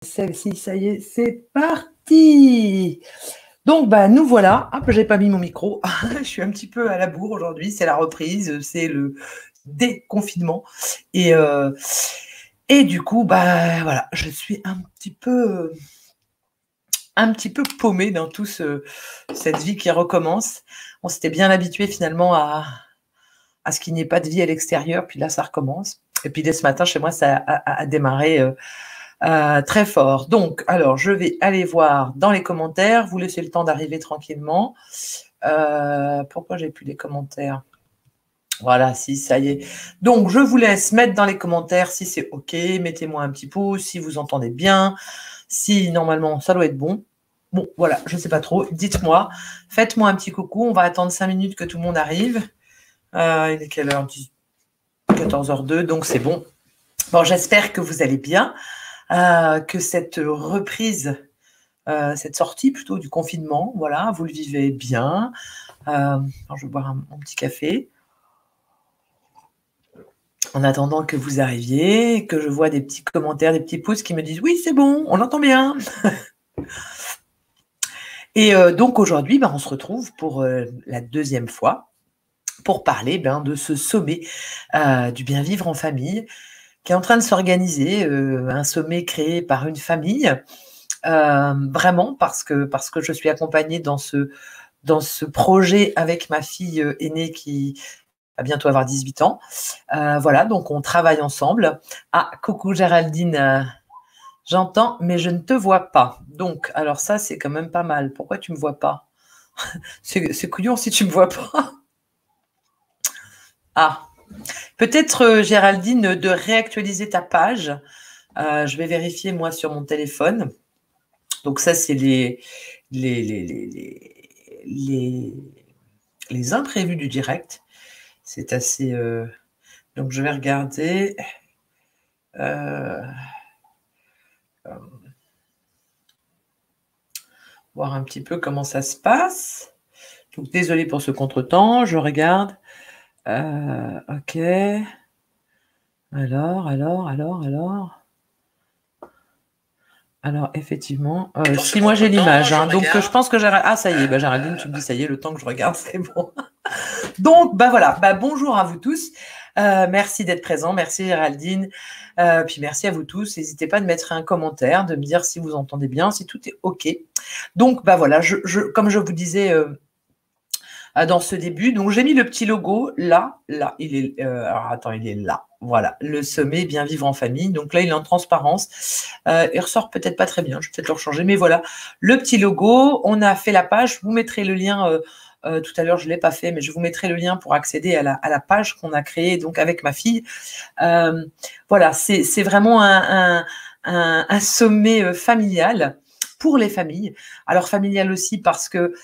Celle-ci, ça y est, c'est parti. Donc, bah, nous voilà. Hop, j'ai pas mis mon micro. Je suis un petit peu à la bourre aujourd'hui. C'est la reprise, c'est le déconfinement. Et, euh, et du coup, bah, voilà, je suis un petit peu paumée dans cette vie qui recommence. On s'était bien habitué finalement à ce qu'il n'y ait pas de vie à l'extérieur. Puis là, ça recommence. Et puis dès ce matin, chez moi, ça a démarré très fort. Donc, alors, je vais aller voir dans les commentaires. Vous laissez le temps d'arriver tranquillement. Pourquoi j'ai plus les commentaires? Voilà, si, ça y est. Donc, je vous laisse mettre dans les commentaires si c'est OK. Mettez-moi un petit pouce si vous entendez bien. Si, normalement, ça doit être bon. Bon, voilà, je ne sais pas trop. Dites-moi. Faites-moi un petit coucou. On va attendre 5 minutes que tout le monde arrive. Il est quelle heure? 14h02, donc c'est bon. Bon, j'espère que vous allez bien. Que cette reprise, cette sortie plutôt du confinement, voilà, vous le vivez bien. Je vais boire un petit café. En attendant que vous arriviez, que je vois des petits commentaires, des petits pouces qui me disent « Oui, c'est bon, on entend bien ». Et donc aujourd'hui, on se retrouve pour la deuxième fois pour parler de ce sommet du bien vivre en famille qui est en train de s'organiser, un sommet créé par une famille, vraiment parce que je suis accompagnée dans ce projet avec ma fille aînée qui va bientôt avoir 18 ans. Voilà, donc on travaille ensemble. Ah, coucou Géraldine, j'entends, mais je ne te vois pas. Donc, alors ça, c'est quand même pas mal. Pourquoi tu ne me vois pas? C'est couillon si tu ne me vois pas. Ah, peut-être Géraldine, de réactualiser ta page. Je vais vérifier moi sur mon téléphone. Donc ça, c'est les imprévus du direct. C'est assez... Donc je vais regarder. Voir un petit peu comment ça se passe. Donc désolé pour ce contretemps. Je regarde. Ok. Alors, effectivement, si moi j'ai l'image, donc je pense que Géraldine... Ah, ça y est, Géraldine, tu me dis, ça y est, le temps que je regarde, c'est bon. Donc, voilà, bonjour à vous tous. Merci d'être présents, merci Géraldine, puis merci à vous tous. N'hésitez pas de mettre un commentaire, de me dire si vous entendez bien, si tout est OK. Donc, voilà, comme je vous disais dans ce début, donc j'ai mis le petit logo là, il est... alors, attends, il est là. Voilà, le sommet bien vivre en famille. Donc là, il est en transparence. Il ressort peut-être pas très bien. Je vais peut-être le rechanger. Mais voilà, le petit logo. On a fait la page. Je vous mettrai le lien. Tout à l'heure, je ne l'ai pas fait, mais je vous mettrai le lien pour accéder à la page qu'on a créée donc, avec ma fille. Voilà, c'est vraiment un sommet familial pour les familles. Alors, familial aussi parce que...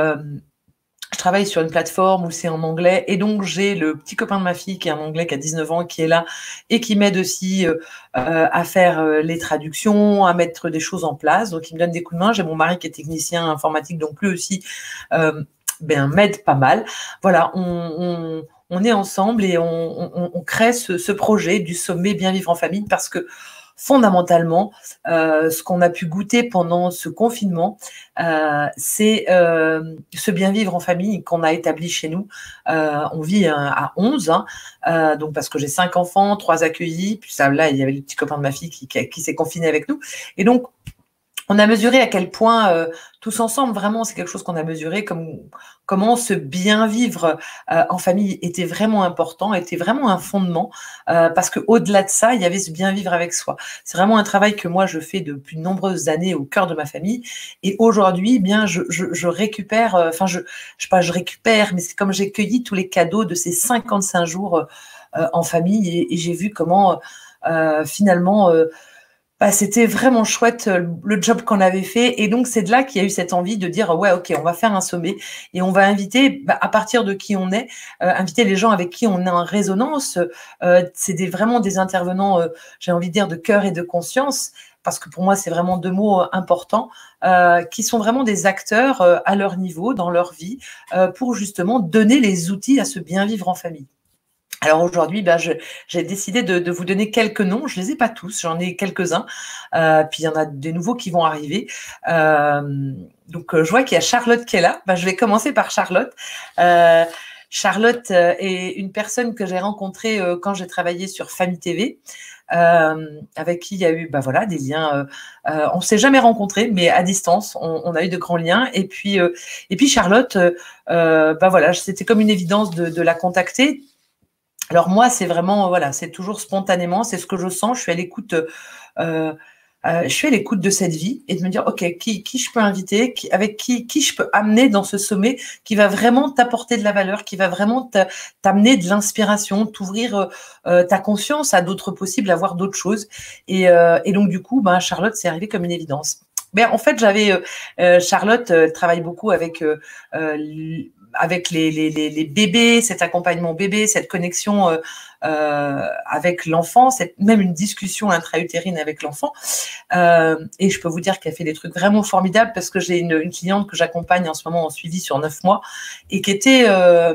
je travaille sur une plateforme où c'est en anglais et donc j'ai le petit copain de ma fille qui est en anglais, qui a 19 ans, qui est là et qui m'aide aussi à faire les traductions, à mettre des choses en place. Donc, il me donne des coups de main. J'ai mon mari qui est technicien informatique, donc lui aussi m'aide pas mal. Voilà, on est ensemble et on crée ce projet du sommet Bien Vivre en Famille parce que fondamentalement, ce qu'on a pu goûter pendant ce confinement, c'est ce bien vivre en famille qu'on a établi chez nous. On vit à 11, donc parce que j'ai 5 enfants, 3 accueillis, puis ça, là, il y avait le petit copain de ma fille qui s'est confiné avec nous. Et donc, on a mesuré à quel point, tous ensemble, vraiment, c'est quelque chose qu'on a mesuré, comment ce bien vivre en famille était vraiment important, était vraiment un fondement, parce qu'au-delà de ça, il y avait ce bien vivre avec soi. C'est vraiment un travail que moi, je fais depuis de nombreuses années au cœur de ma famille. Et aujourd'hui, je récupère, je sais pas, je récupère, mais c'est comme j'ai cueilli tous les cadeaux de ces 55 jours en famille et j'ai vu comment, finalement... c'était vraiment chouette le job qu'on avait fait et donc c'est de là qu'il y a eu cette envie de dire ouais ok on va faire un sommet et on va inviter à partir de qui on est, inviter les gens avec qui on est en résonance, c'est vraiment des intervenants, j'ai envie de dire de cœur et de conscience parce que pour moi c'est vraiment 2 mots importants, qui sont vraiment des acteurs à leur niveau dans leur vie pour justement donner les outils à ce bien vivre en famille. Alors aujourd'hui, j'ai décidé de vous donner quelques noms. Je les ai pas tous, j'en ai quelques-uns. Puis il y en a des nouveaux qui vont arriver. Donc je vois qu'il y a Charlotte qui est là. Je vais commencer par Charlotte. Charlotte est une personne que j'ai rencontrée quand j'ai travaillé sur Famille TV. Avec qui il y a eu des liens. On ne s'est jamais rencontrés, mais à distance, on a eu de grands liens. Et puis Charlotte, c'était comme une évidence de la contacter. Alors moi, c'est vraiment, c'est toujours spontanément, c'est ce que je sens. Je suis à l'écoute de cette vie et de me dire, OK, qui je peux inviter, avec qui je peux amener dans ce sommet qui va vraiment t'apporter de la valeur, qui va vraiment t'amener de l'inspiration, t'ouvrir ta conscience à d'autres possibles, à voir d'autres choses. Et donc, du coup, Charlotte, c'est arrivé comme une évidence. Mais en fait, Charlotte travaille beaucoup avec les bébés, cet accompagnement bébé, cette connexion avec l'enfant, même une discussion intra-utérine avec l'enfant. Et je peux vous dire qu'elle fait des trucs vraiment formidables parce que j'ai une cliente que j'accompagne en ce moment en suivi sur 9 mois et qui était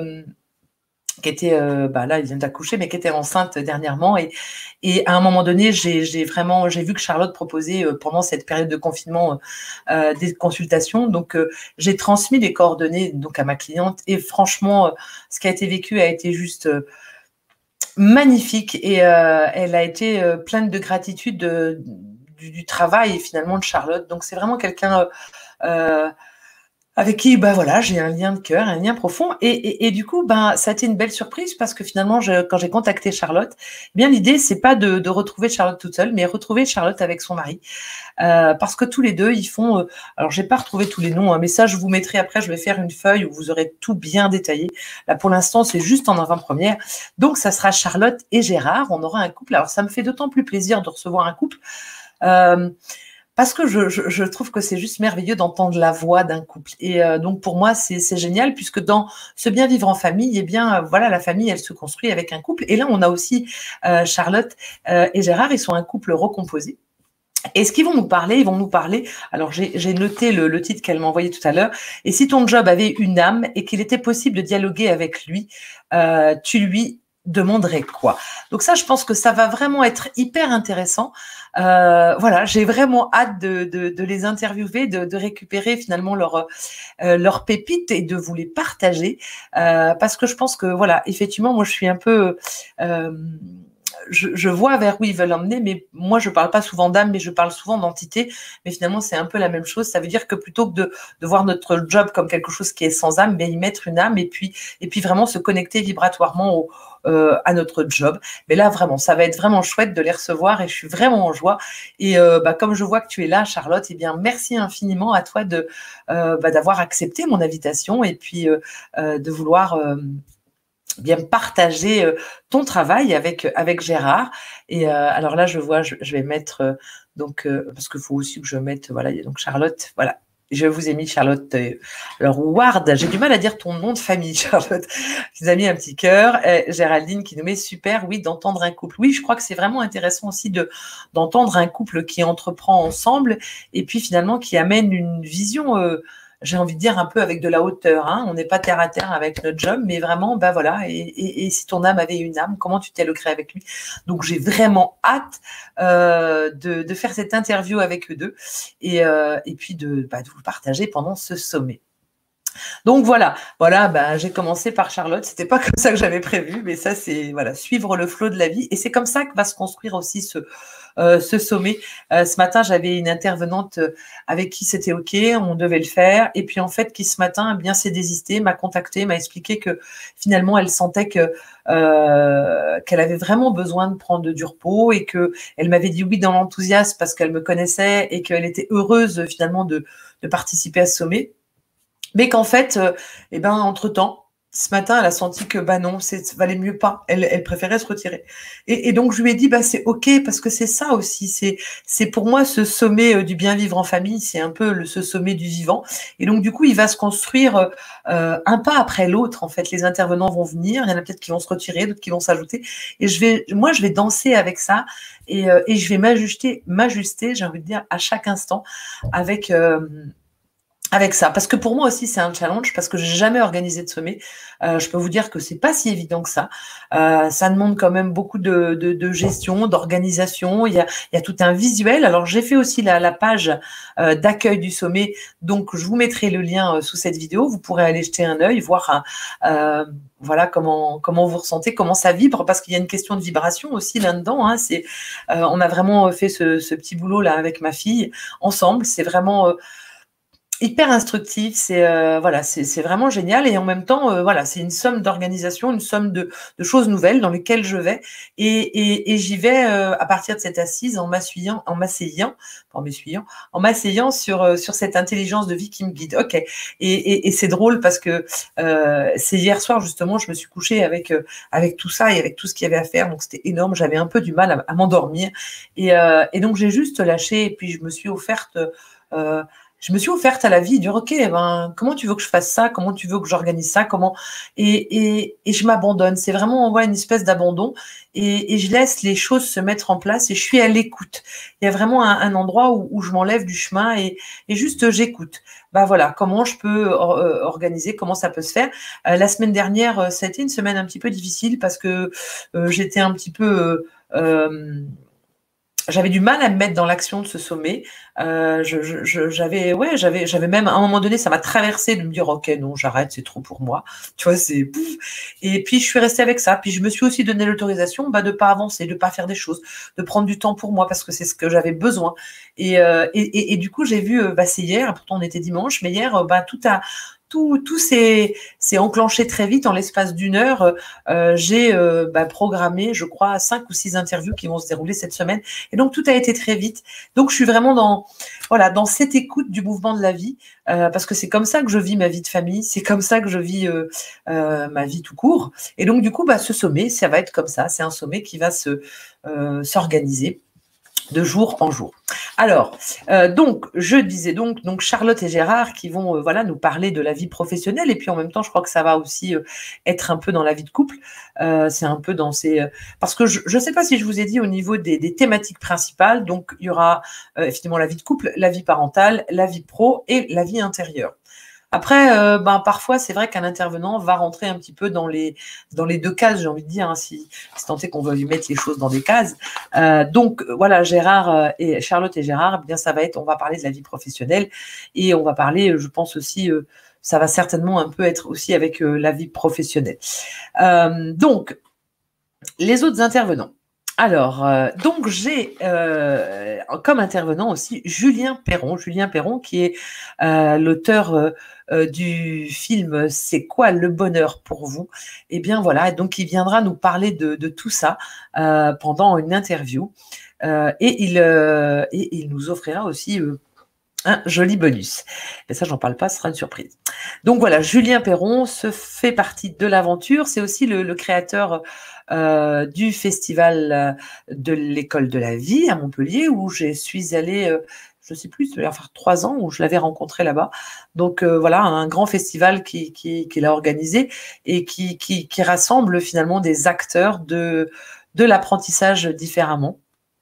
là, elle vient d'accoucher, mais qui était enceinte dernièrement. Et à un moment donné, j'ai vu que Charlotte proposait pendant cette période de confinement des consultations. Donc, j'ai transmis les coordonnées donc à ma cliente. Et franchement, ce qui a été vécu a été juste magnifique. Et elle a été pleine de gratitude du travail finalement de Charlotte. Donc, c'est vraiment quelqu'un avec qui, j'ai un lien de cœur, un lien profond. Et du coup, ça a été une belle surprise parce que finalement, quand j'ai contacté Charlotte, l'idée, c'est pas de retrouver Charlotte toute seule, mais retrouver Charlotte avec son mari. Parce que tous les deux, ils font... alors, j'ai pas retrouvé tous les noms, mais ça, je vous mettrai après, je vais faire une feuille où vous aurez tout bien détaillé. Là, pour l'instant, c'est juste en avant-première. Donc, ça sera Charlotte et Gérard. On aura un couple. Alors, ça me fait d'autant plus plaisir de recevoir un couple. Parce que je trouve que c'est juste merveilleux d'entendre la voix d'un couple. Et donc, pour moi, c'est génial puisque dans ce bien vivre en famille, la famille, elle se construit avec un couple. Et là, on a aussi Charlotte et Gérard, ils sont un couple recomposé. Et ce qu'ils vont nous parler, alors j'ai noté le titre qu'elle m'a envoyé tout à l'heure, et si ton job avait une âme et qu'il était possible de dialoguer avec lui, tu lui demanderais quoi? Donc ça, je pense que ça va vraiment être hyper intéressant. J'ai vraiment hâte de les interviewer, de récupérer finalement leurs pépites et de vous les partager, parce que je pense que effectivement, moi je suis un peu je vois vers où ils veulent emmener, mais moi, je parle pas souvent d'âme, mais je parle souvent d'entité. Mais finalement, c'est un peu la même chose. Ça veut dire que plutôt que de voir notre job comme quelque chose qui est sans âme, y mettre une âme et puis vraiment se connecter vibratoirement à notre job. Mais là, vraiment, ça va être vraiment chouette de les recevoir et je suis vraiment en joie. Et comme je vois que tu es là, Charlotte, merci infiniment à toi d'avoir accepté mon invitation et puis de vouloir... bien partager ton travail avec Gérard. Et alors là, je vais mettre parce qu'il faut aussi que je mette donc Charlotte, je vous ai mis Charlotte. Alors Ward, j'ai du mal à dire ton nom de famille, Charlotte. Vous avez mis un petit cœur. Géraldine qui nous met super, oui, d'entendre un couple. Oui, je crois que c'est vraiment intéressant aussi d'entendre un couple qui entreprend ensemble et puis finalement qui amène une vision j'ai envie de dire un peu avec de la hauteur, hein. On n'est pas terre à terre avec notre job, mais vraiment, et si ton âme avait une âme, comment tu dialoguerais avec lui? Donc, j'ai vraiment hâte de faire cette interview avec eux deux et puis de vous partager pendant ce sommet. Donc j'ai commencé par Charlotte. C'était pas comme ça que j'avais prévu, mais ça c'est suivre le flot de la vie et c'est comme ça que va se construire aussi ce sommet. Ce matin, j'avais une intervenante avec qui c'était ok, on devait le faire, et puis en fait qui ce matin s'est désistée, m'a contacté, m'a expliqué que finalement elle sentait que qu'elle avait vraiment besoin de prendre du repos et que elle m'avait dit oui dans l'enthousiasme parce qu'elle me connaissait et qu'elle était heureuse finalement de participer à ce sommet. Mais qu'en fait, entre-temps, ce matin, elle a senti que non, ça valait mieux pas. Elle préférait se retirer. Et donc, je lui ai dit, c'est OK, parce que c'est ça aussi. C'est pour moi ce sommet du bien vivre en famille, c'est un peu ce sommet du vivant. Et donc, du coup, il va se construire un pas après l'autre. En fait, les intervenants vont venir. Il y en a peut-être qui vont se retirer, d'autres qui vont s'ajouter. Et je vais danser avec ça. Et je vais m'ajuster, j'ai envie de dire, à chaque instant avec avec ça, parce que pour moi aussi c'est un challenge, parce que j'ai jamais organisé de sommet. Je peux vous dire que c'est pas si évident que ça. Ça demande quand même beaucoup de gestion, d'organisation. Il y a tout un visuel. Alors j'ai fait aussi la page d'accueil du sommet, donc je vous mettrai le lien sous cette vidéo. Vous pourrez aller jeter un œil, voir voilà comment vous ressentez, comment ça vibre, parce qu'il y a une question de vibration aussi là-dedans. Hein. On a vraiment fait ce petit boulot là avec ma fille ensemble. C'est vraiment hyper instructif, voilà, c'est vraiment génial, et en même temps, voilà, c'est une somme d'organisation, une somme de choses nouvelles dans lesquelles je vais, et j'y vais à partir de cette assise en m'asseyant sur cette intelligence de vie qui me guide. Ok, et c'est drôle parce que c'est hier soir justement, je me suis couchée avec tout ça et avec tout ce qu'il y avait à faire, donc c'était énorme. J'avais un peu du mal à m'endormir, et donc j'ai juste lâché, et puis je me suis offerte à la vie, dire ok, ben, comment tu veux que je fasse ça, comment tu veux que j'organise ça, et je m'abandonne. C'est vraiment une espèce d'abandon, et je laisse les choses se mettre en place, et je suis à l'écoute. Il y a vraiment un endroit où je m'enlève du chemin, et juste j'écoute. Bah voilà, comment je peux organiser, comment ça peut se faire. La semaine dernière, ça a été une semaine un petit peu difficile parce que j'étais un petit peu j'avais du mal à me mettre dans l'action de ce sommet. J'avais même à un moment donné, ça m'a traversé de me dire ok, non, j'arrête, c'est trop pour moi. Tu vois, c'est pouf. Et puis je suis restée avec ça. Puis je me suis aussi donné l'autorisation de pas avancer, de pas faire des choses, de prendre du temps pour moi parce que c'est ce que j'avais besoin. Et du coup, j'ai vu, c'est hier. Pourtant on était dimanche, mais hier, tout s'est enclenché très vite. En l'espace d'une heure, j'ai programmé, je crois, 5 ou 6 interviews qui vont se dérouler cette semaine. Et donc, tout a été très vite. Donc, je suis vraiment dans cette écoute du mouvement de la vie, parce que c'est comme ça que je vis ma vie de famille, c'est comme ça que je vis ma vie tout court. Et donc, du coup, ce sommet, ça va être comme ça. C'est un sommet qui va s'organiser de jour en jour. Alors, donc, je disais donc Charlotte et Gérard qui vont nous parler de la vie professionnelle, et puis en même temps, je crois que ça va aussi être un peu dans la vie de couple. C'est un peu dans ces... parce que je ne sais pas si je vous ai dit au niveau des thématiques principales, donc il y aura effectivement la vie de couple, la vie parentale, la vie pro et la vie intérieure. Après, parfois, c'est vrai qu'un intervenant va rentrer un petit peu dans les 2 cases, j'ai envie de dire, hein, si tant est qu'on veut lui mettre les choses dans des cases. Donc, voilà, Charlotte et Gérard, bien, on va parler de la vie professionnelle, et on va parler, je pense aussi, ça va certainement un peu être aussi avec la vie professionnelle. Donc, les autres intervenants. Alors, donc j'ai comme intervenant aussi Julien Perron qui est l'auteur du film C'est quoi le bonheur pour vous? Et bien voilà, donc il viendra nous parler de tout ça pendant une interview, et il nous offrira aussi un joli bonus. Et ça, j'en parle pas, ce sera une surprise. Donc voilà, Julien Perron fait partie de l'aventure. C'est aussi le créateur du festival de l'école de la vie à Montpellier, où je suis allée, je ne sais plus, ça doit faire 3 ans, où je l'avais rencontré là-bas. Donc voilà, un grand festival qu'il a organisé, et qui rassemble finalement des acteurs de l'apprentissage différemment.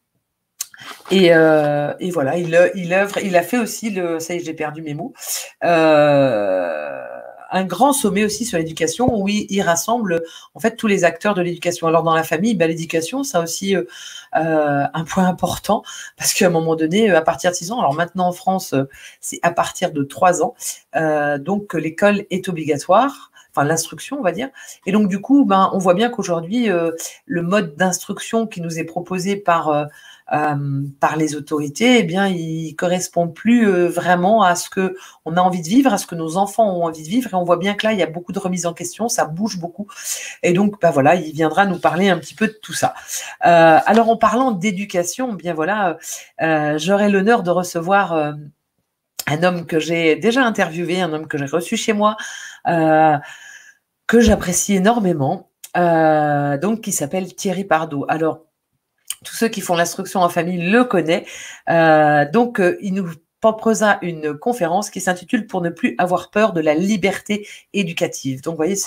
Et voilà, il a fait aussi ça y est, j'ai perdu mes mots, un grand sommet aussi sur l'éducation, où il rassemble en fait tous les acteurs de l'éducation. Alors dans la famille, l'éducation, ça aussi un point important, parce qu'à un moment donné, à partir de 6 ans, alors maintenant en France, c'est à partir de 3 ans, donc l'école est obligatoire. Enfin, l'instruction, on va dire. Et donc, du coup, on voit bien qu'aujourd'hui, le mode d'instruction qui nous est proposé par les autorités, il correspond plus vraiment à ce que on a envie de vivre, à ce que nos enfants ont envie de vivre. Et on voit bien que là, il y a beaucoup de remises en question, ça bouge beaucoup. Et donc, voilà, il viendra nous parler un petit peu de tout ça. Alors, en parlant d'éducation, j'aurai l'honneur de recevoir un homme que j'ai déjà interviewé, un homme que j'ai reçu chez moi, que j'apprécie énormément, donc qui s'appelle Thierry Pardo. Alors, tous ceux qui font l'instruction en famille le connaissent. Il nous proposera une conférence qui s'intitule « Pour ne plus avoir peur de la liberté éducative ». Donc, vous voyez,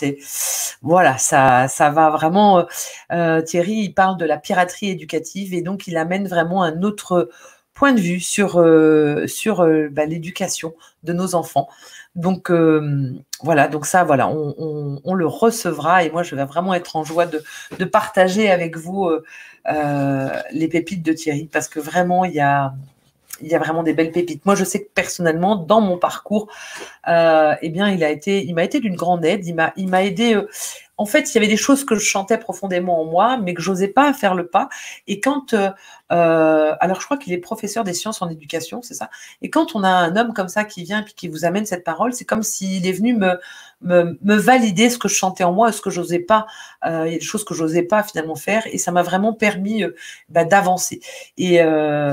ça va vraiment... Thierry, il parle de la piraterie éducative, et donc il amène vraiment un autre point de vue sur l'éducation de nos enfants. Donc voilà, donc ça, voilà, on le recevra et moi, je vais vraiment être en joie de partager avec vous les pépites de Thierry parce que vraiment, il y a vraiment des belles pépites. Moi, je sais que personnellement, dans mon parcours, eh bien, il m'a été d'une grande aide. Il m'a aidé. En fait, il y avait des choses que je chantais profondément en moi, mais que j'osais pas faire le pas. Et quand, alors je crois qu'il est professeur des sciences en éducation, c'est ça. Et quand on a un homme comme ça qui vient et qui vous amène cette parole, c'est comme s'il est venu me valider ce que je chantais en moi, ce que j'osais pas. Il y a des choses que j'osais pas finalement faire, et ça m'a vraiment permis d'avancer. Et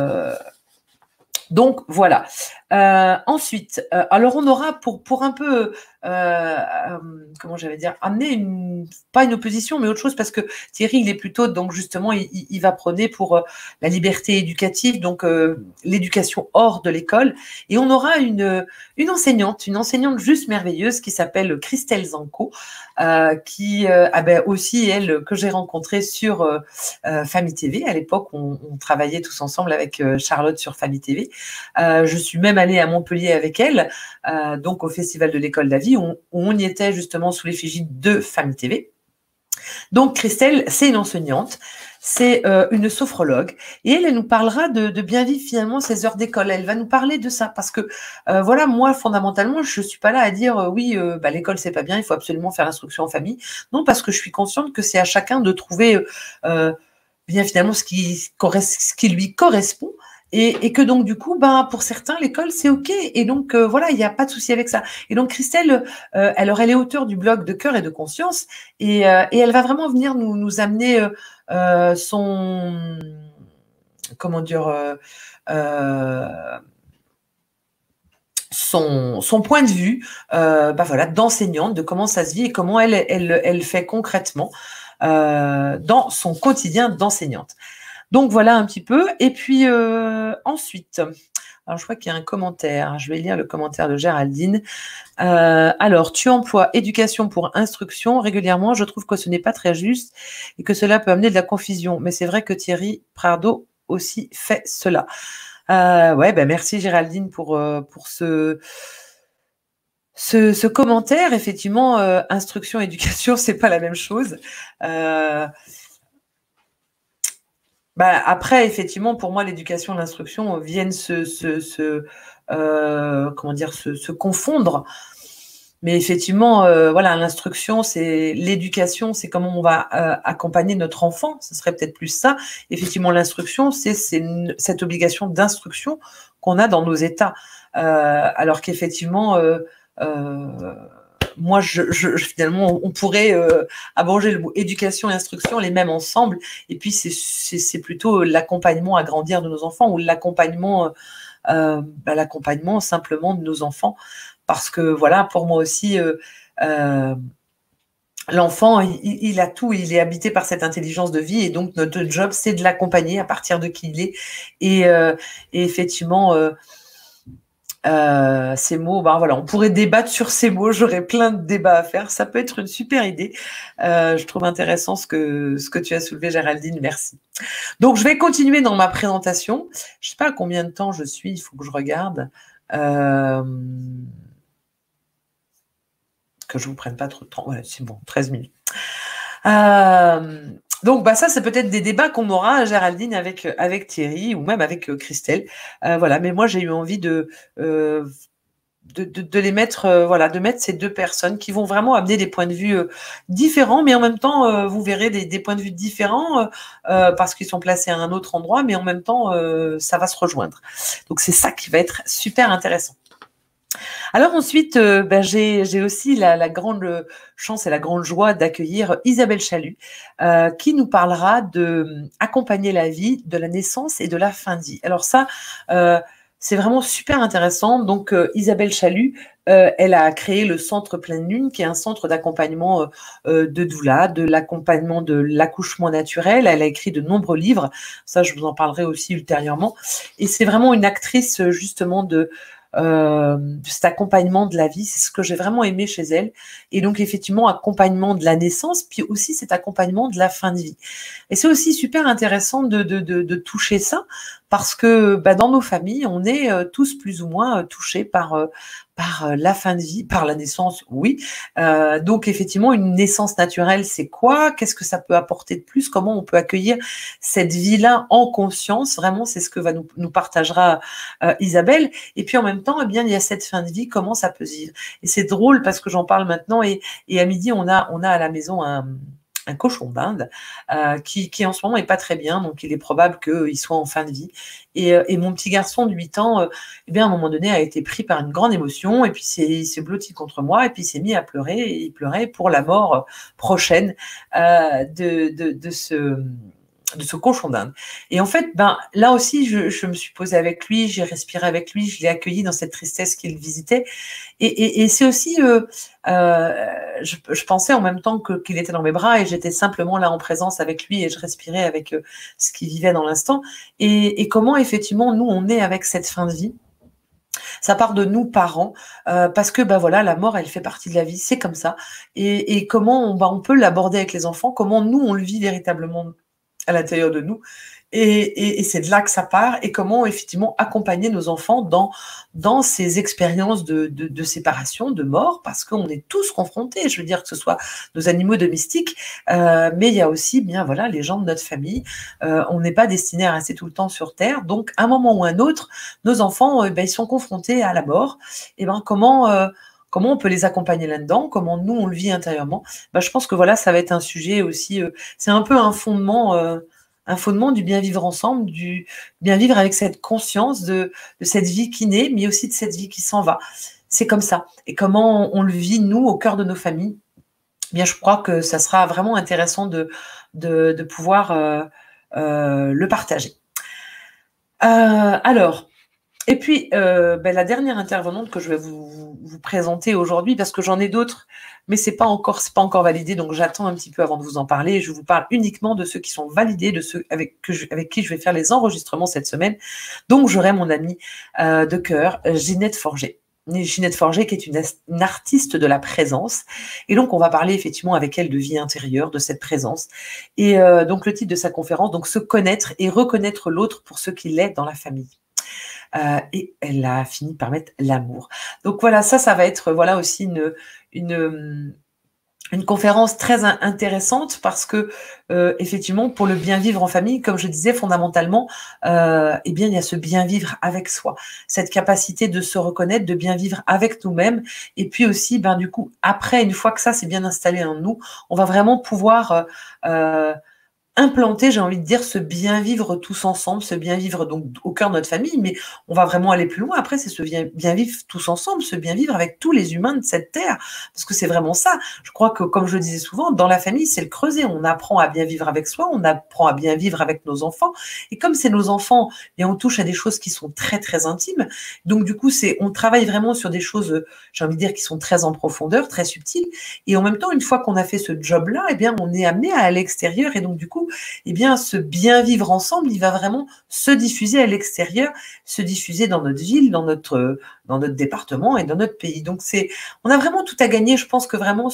donc voilà. Ensuite, alors on aura pour un peu, comment j'allais dire, amener pas une opposition, mais autre chose, parce que Thierry, il est plutôt, donc justement, il va prôner pour la liberté éducative, donc l'éducation hors de l'école. Et on aura une enseignante juste merveilleuse qui s'appelle Christelle Zanco, qui aussi, elle, que j'ai rencontrée sur Famille TV. À l'époque, on travaillait tous ensemble avec Charlotte sur Famille TV. Je suis même allée à Montpellier avec elle, donc au Festival de l'École de la Vie, où on y était justement sous l'effigie de Famille TV. Donc Christelle, c'est une enseignante, c'est une sophrologue, et elle nous parlera de bien vivre finalement ses heures d'école. Elle va nous parler de ça, parce que voilà, moi fondamentalement, je suis pas là à dire oui, l'école c'est pas bien, il faut absolument faire l'instruction en famille. Non, parce que je suis consciente que c'est à chacun de trouver bien finalement ce qui lui correspond. Et que donc, du coup, pour certains, l'école, c'est OK. Et donc, voilà, il n'y a pas de souci avec ça. Et donc, Christelle, elle est auteure du blog de Cœur et de Conscience. Et elle va vraiment venir nous amener son... Comment dire son point de vue d'enseignante, de comment ça se vit et comment elle fait concrètement dans son quotidien d'enseignante. Donc voilà un petit peu. Et puis ensuite, alors je crois qu'il y a un commentaire. Je vais lire le commentaire de Géraldine. Alors, tu emploies éducation pour instruction régulièrement. Je trouve que ce n'est pas très juste et que cela peut amener de la confusion. Mais c'est vrai que Thierry Prado aussi fait cela. Merci Géraldine pour ce commentaire. Effectivement, instruction, éducation, c'est pas la même chose. Après, effectivement, pour moi, l'éducation et l'instruction viennent se confondre. Mais effectivement, l'instruction, c'est l'éducation, c'est comment on va accompagner notre enfant. Ce serait peut-être plus ça. Effectivement, l'instruction, c'est cette obligation d'instruction qu'on a dans nos États. Alors qu'effectivement, moi, finalement, on pourrait abroger le mot éducation et instruction, les mêmes ensemble. Et puis, c'est plutôt l'accompagnement à grandir de nos enfants ou l'accompagnement simplement de nos enfants. Parce que, voilà, pour moi aussi, l'enfant, il a tout, il est habité par cette intelligence de vie. Et donc, notre job, c'est de l'accompagner à partir de qui il est. Et effectivement... ces mots, on pourrait débattre sur ces mots, j'aurais plein de débats à faire, ça peut être une super idée. Je trouve intéressant ce que tu as soulevé, Géraldine, merci. Donc, je vais continuer dans ma présentation. Je ne sais pas à combien de temps je suis, il faut que je regarde. Que je ne vous prenne pas trop de temps. Voilà, c'est bon, 13 minutes. Donc, ça, c'est peut-être des débats qu'on aura, Géraldine, avec Thierry ou même avec Christelle. Mais moi, j'ai eu envie de les mettre, de mettre ces deux personnes qui vont vraiment amener des points de vue différents, mais en même temps, vous verrez des points de vue différents parce qu'ils sont placés à un autre endroit, mais en même temps, ça va se rejoindre. Donc, c'est ça qui va être super intéressant. Alors ensuite, j'ai aussi la grande chance et la grande joie d'accueillir Isabelle Chalut, qui nous parlera de accompagner la vie de la naissance et de la fin de vie. Alors ça, c'est vraiment super intéressant. Donc Isabelle Chalut, elle a créé le Centre Pleine Lune, qui est un centre d'accompagnement de doula, de l'accompagnement de l'accouchement naturel. Elle a écrit de nombreux livres. Ça, je vous en parlerai aussi ultérieurement. Et c'est vraiment une actrice justement de cet accompagnement de la vie, c'est ce que j'ai vraiment aimé chez elle. Et donc effectivement, accompagnement de la naissance, puis aussi cet accompagnement de la fin de vie. Et c'est aussi super intéressant de toucher ça, parce que dans nos familles, on est tous plus ou moins touchés par la fin de vie, par la naissance, oui. Donc effectivement, une naissance naturelle, c'est quoi? Qu'est-ce que ça peut apporter de plus? Comment on peut accueillir cette vie-là en conscience? Vraiment, c'est ce que nous partagera Isabelle. Et puis en même temps, eh bien, il y a cette fin de vie, comment ça peut se vivre? Et c'est drôle parce que j'en parle maintenant et à midi, on a à la maison un cochon d'Inde qui en ce moment est pas très bien, donc il est probable qu'il soit en fin de vie. Et mon petit garçon de 8 ans, eh bien, à un moment donné, a été pris par une grande émotion et puis il s'est blotti contre moi et puis il s'est mis à pleurer et il pleurait pour la mort prochaine de ce cochon d'Inde. Et en fait, là aussi, je me suis posée avec lui, j'ai respiré avec lui, je l'ai accueilli dans cette tristesse qu'il visitait. Et c'est aussi, je pensais en même temps qu'il était dans mes bras et j'étais simplement là en présence avec lui et je respirais avec ce qu'il vivait dans l'instant. Et comment effectivement, nous, on est avec cette fin de vie. Ça part de nous, parents, parce que voilà, la mort, elle fait partie de la vie, c'est comme ça. Et comment on peut l'aborder avec les enfants, comment nous, on le vit véritablement à l'intérieur de nous. Et c'est de là que ça part. Et comment, effectivement, accompagner nos enfants dans ces expériences de séparation, de mort, parce qu'on est tous confrontés. Je veux dire, que ce soit nos animaux domestiques, mais il y a aussi, voilà, les gens de notre famille. On n'est pas destiné à rester tout le temps sur Terre. Donc, à un moment ou un autre, nos enfants, ils sont confrontés à la mort. Et comment on peut les accompagner là-dedans? Comment nous, on le vit intérieurement? Je pense que voilà, ça va être un sujet aussi, c'est un peu un fondement du bien vivre ensemble, du bien vivre avec cette conscience de cette vie qui naît, mais aussi de cette vie qui s'en va. C'est comme ça. Et comment on le vit, nous, au cœur de nos familles? Je crois que ça sera vraiment intéressant de pouvoir le partager. Alors, et puis, la dernière intervenante que je vais vous présenter aujourd'hui, parce que j'en ai d'autres, mais c'est pas encore validé, donc j'attends un petit peu avant de vous en parler. Je vous parle uniquement de ceux qui sont validés, de ceux avec qui je vais faire les enregistrements cette semaine. Donc, j'aurai mon amie de cœur, Ginette Forger. Ginette Forger, qui est une artiste de la présence. Et donc, on va parler effectivement avec elle de vie intérieure, de cette présence. Et donc, le titre de sa conférence, donc, se connaître et reconnaître l'autre pour ce qu'il est dans la famille. Et elle a fini par mettre l'amour. Donc voilà, ça va être voilà aussi une conférence très intéressante parce que effectivement, pour le bien vivre en famille, comme je disais, fondamentalement, il y a ce bien vivre avec soi, cette capacité de se reconnaître, de bien vivre avec nous-mêmes, et puis aussi, du coup, après, une fois que ça c'est bien installé en nous, on va vraiment pouvoir implanter, j'ai envie de dire, ce bien vivre tous ensemble, ce bien vivre donc au cœur de notre famille, mais on va vraiment aller plus loin. Après, c'est ce bien vivre tous ensemble, ce bien vivre avec tous les humains de cette terre, parce que c'est vraiment ça. Je crois que, comme je le disais souvent, dans la famille, c'est le creuset. On apprend à bien vivre avec soi, on apprend à bien vivre avec nos enfants, et comme c'est nos enfants, on touche à des choses qui sont très très intimes. Donc du coup, on travaille vraiment sur des choses, j'ai envie de dire, qui sont très en profondeur, très subtiles. Et en même temps, une fois qu'on a fait ce job-là, on est amené à l'extérieur, et donc du coup, ce bien vivre ensemble, il va vraiment se diffuser à l'extérieur, se diffuser dans notre ville, dans notre département et dans notre pays. Donc on a vraiment tout à gagner. Je pense que vraiment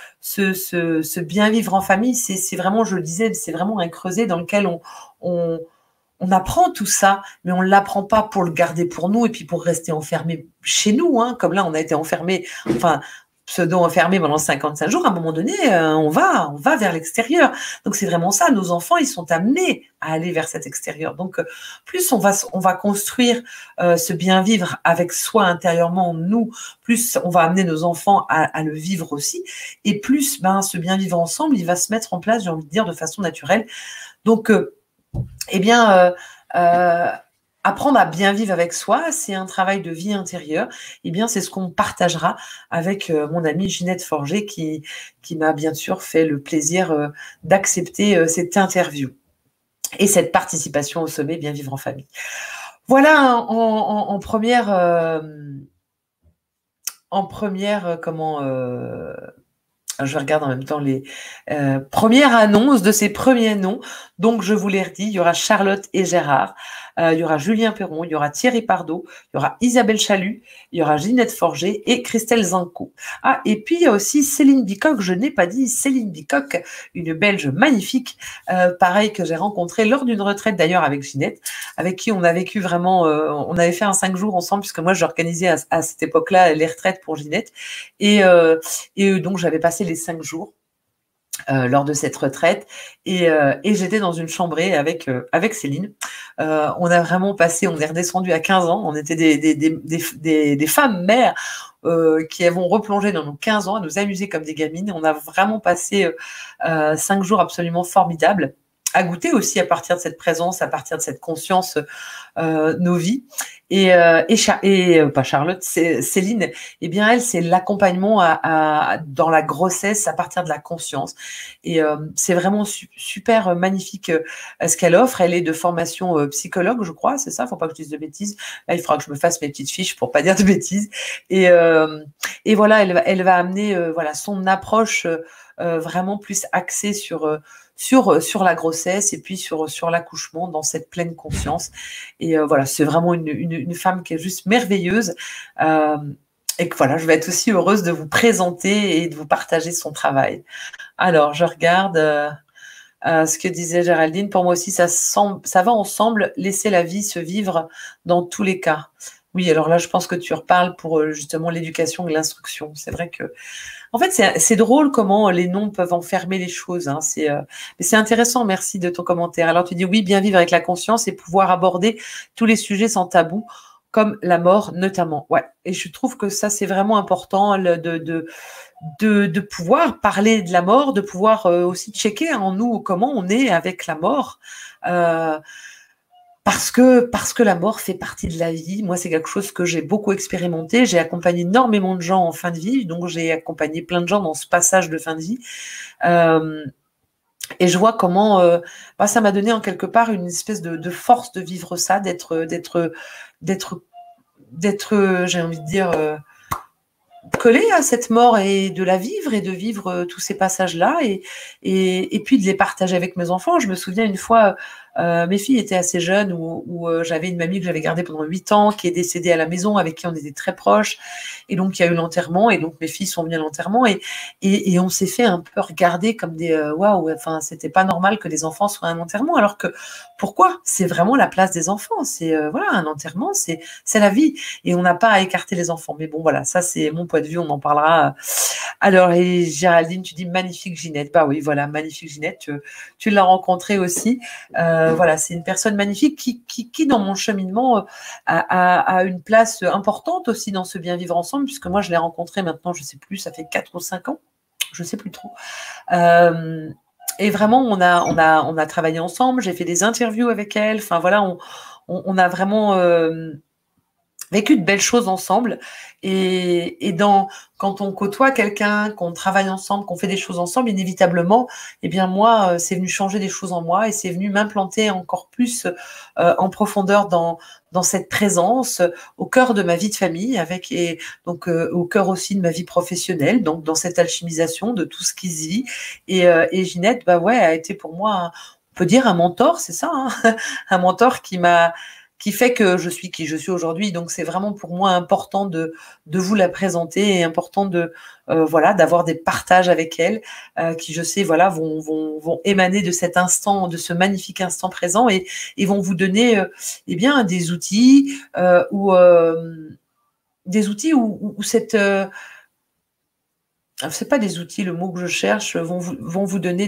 ce bien vivre en famille, c'est vraiment, je le disais, c'est vraiment un creuset dans lequel on apprend tout ça, mais on ne l'apprend pas pour le garder pour nous et puis pour rester enfermé chez nous, comme là on a été enfermé, pseudo-enfermé pendant 55 jours, à un moment donné, on va vers l'extérieur. Donc, c'est vraiment ça. Nos enfants, ils sont amenés à aller vers cet extérieur. Donc, plus on va construire ce bien-vivre avec soi intérieurement, nous, plus on va amener nos enfants à le vivre aussi. Et plus, ce bien-vivre ensemble, il va se mettre en place, j'ai envie de dire, de façon naturelle. Donc, apprendre à bien vivre avec soi, c'est un travail de vie intérieure. C'est ce qu'on partagera avec mon amie Ginette Forger qui m'a bien sûr fait le plaisir d'accepter cette interview et cette participation au sommet Bien vivre en famille. Voilà en première je regarde en même temps les premières annonces de ces premiers noms. Donc, je vous l'ai redit, il y aura Charlotte et Gérard. Il y aura Julien Perron, il y aura Thierry Pardo, il y aura Isabelle Chalut, il y aura Ginette Forger et Christelle Zinco. Ah, et puis il y a aussi Céline Bicoque, je n'ai pas dit Céline Bicoque, une Belge magnifique, pareil que j'ai rencontrée lors d'une retraite d'ailleurs avec Ginette, avec qui on a vécu vraiment, on avait fait un 5 jours ensemble, puisque moi j'organisais à cette époque-là les retraites pour Ginette, et donc j'avais passé les 5 jours lors de cette retraite et j'étais dans une chambrée avec Céline. On a vraiment passé, on est redescendu à 15 ans, on était des femmes mères qui avons replongé dans nos 15 ans à nous amuser comme des gamines. On a vraiment passé 5 jours absolument formidables, à goûter aussi à partir de cette présence, à partir de cette conscience, nos vies. Pas Charlotte, Céline, eh bien elle, c'est l'accompagnement dans la grossesse à partir de la conscience. Et c'est vraiment super magnifique ce qu'elle offre. Elle est de formation psychologue, je crois, c'est ça, faut pas que je dise de bêtises. Là, il faudra que je me fasse mes petites fiches pour pas dire de bêtises. Et voilà, elle va amener voilà son approche vraiment plus axée sur la grossesse et puis sur l'accouchement dans cette pleine conscience. Et voilà, c'est vraiment une femme qui est juste merveilleuse. Et que voilà, je vais être aussi heureuse de vous présenter et de vous partager son travail. Alors, je regarde ce que disait Géraldine. Pour moi aussi, ça va ensemble, laisser la vie se vivre dans tous les cas. Oui, alors là, je pense que tu reparles pour justement l'éducation et l'instruction. C'est vrai que, en fait, c'est drôle comment les noms peuvent enfermer les choses. Hein. Mais c'est intéressant. Merci de ton commentaire. Alors, tu dis oui, bien vivre avec la conscience et pouvoir aborder tous les sujets sans tabou, comme la mort notamment. Ouais. Et je trouve que ça, c'est vraiment important de pouvoir parler de la mort, de pouvoir aussi checker en nous comment on est avec la mort. Parce que la mort fait partie de la vie. Moi, c'est quelque chose que j'ai beaucoup expérimenté. J'ai accompagné énormément de gens en fin de vie, donc j'ai accompagné plein de gens dans ce passage de fin de vie. Et je vois comment ça m'a donné en quelque part une espèce de force de vivre ça, d'être, j'ai envie de dire, collé à cette mort et de la vivre et de vivre tous ces passages-là et puis de les partager avec mes enfants. Je me souviens une fois, mes filles étaient assez jeunes où j'avais une mamie que j'avais gardée pendant 8 ans qui est décédée à la maison, avec qui on était très proches, et donc il y a eu l'enterrement et donc mes filles sont venues à l'enterrement et on s'est fait un peu regarder comme des waouh, enfin c'était pas normal que les enfants soient à un enterrement, alors que pourquoi? C'est vraiment la place des enfants, c'est voilà, un enterrement, c'est la vie et on n'a pas à écarter les enfants. Mais bon voilà, ça c'est mon point de vue, on en parlera. Alors, et Géraldine, tu dis magnifique Ginette. Bah oui, voilà, magnifique Ginette, tu l'as rencontrée aussi. Voilà, c'est une personne magnifique qui dans mon cheminement, a une place importante aussi dans ce bien vivre ensemble, puisque moi, je l'ai rencontrée maintenant, je ne sais plus, ça fait 4 ou 5 ans, je ne sais plus trop. Et vraiment, on a travaillé ensemble, j'ai fait des interviews avec elle, enfin voilà, on a vraiment vécu de belles choses ensemble. Et quand on côtoie quelqu'un, qu'on travaille ensemble, qu'on fait des choses ensemble, inévitablement, eh bien moi, c'est venu changer des choses en moi et c'est venu m'implanter encore plus en profondeur dans cette présence, au cœur de ma vie de famille, et donc au cœur aussi de ma vie professionnelle, donc dans cette alchimisation de tout ce qui se vit. Et Ginette, bah ouais, a été pour moi, on peut dire un mentor, c'est ça, hein un mentor qui fait que je suis qui je suis aujourd'hui. Donc, c'est vraiment pour moi important de vous la présenter et important voilà, d'avoir des partages avec elle qui, je sais, voilà, vont émaner de cet instant, de ce magnifique instant présent et vont vous donner eh bien, des outils ou cette... c'est pas des outils, le mot que je cherche, vont vous donner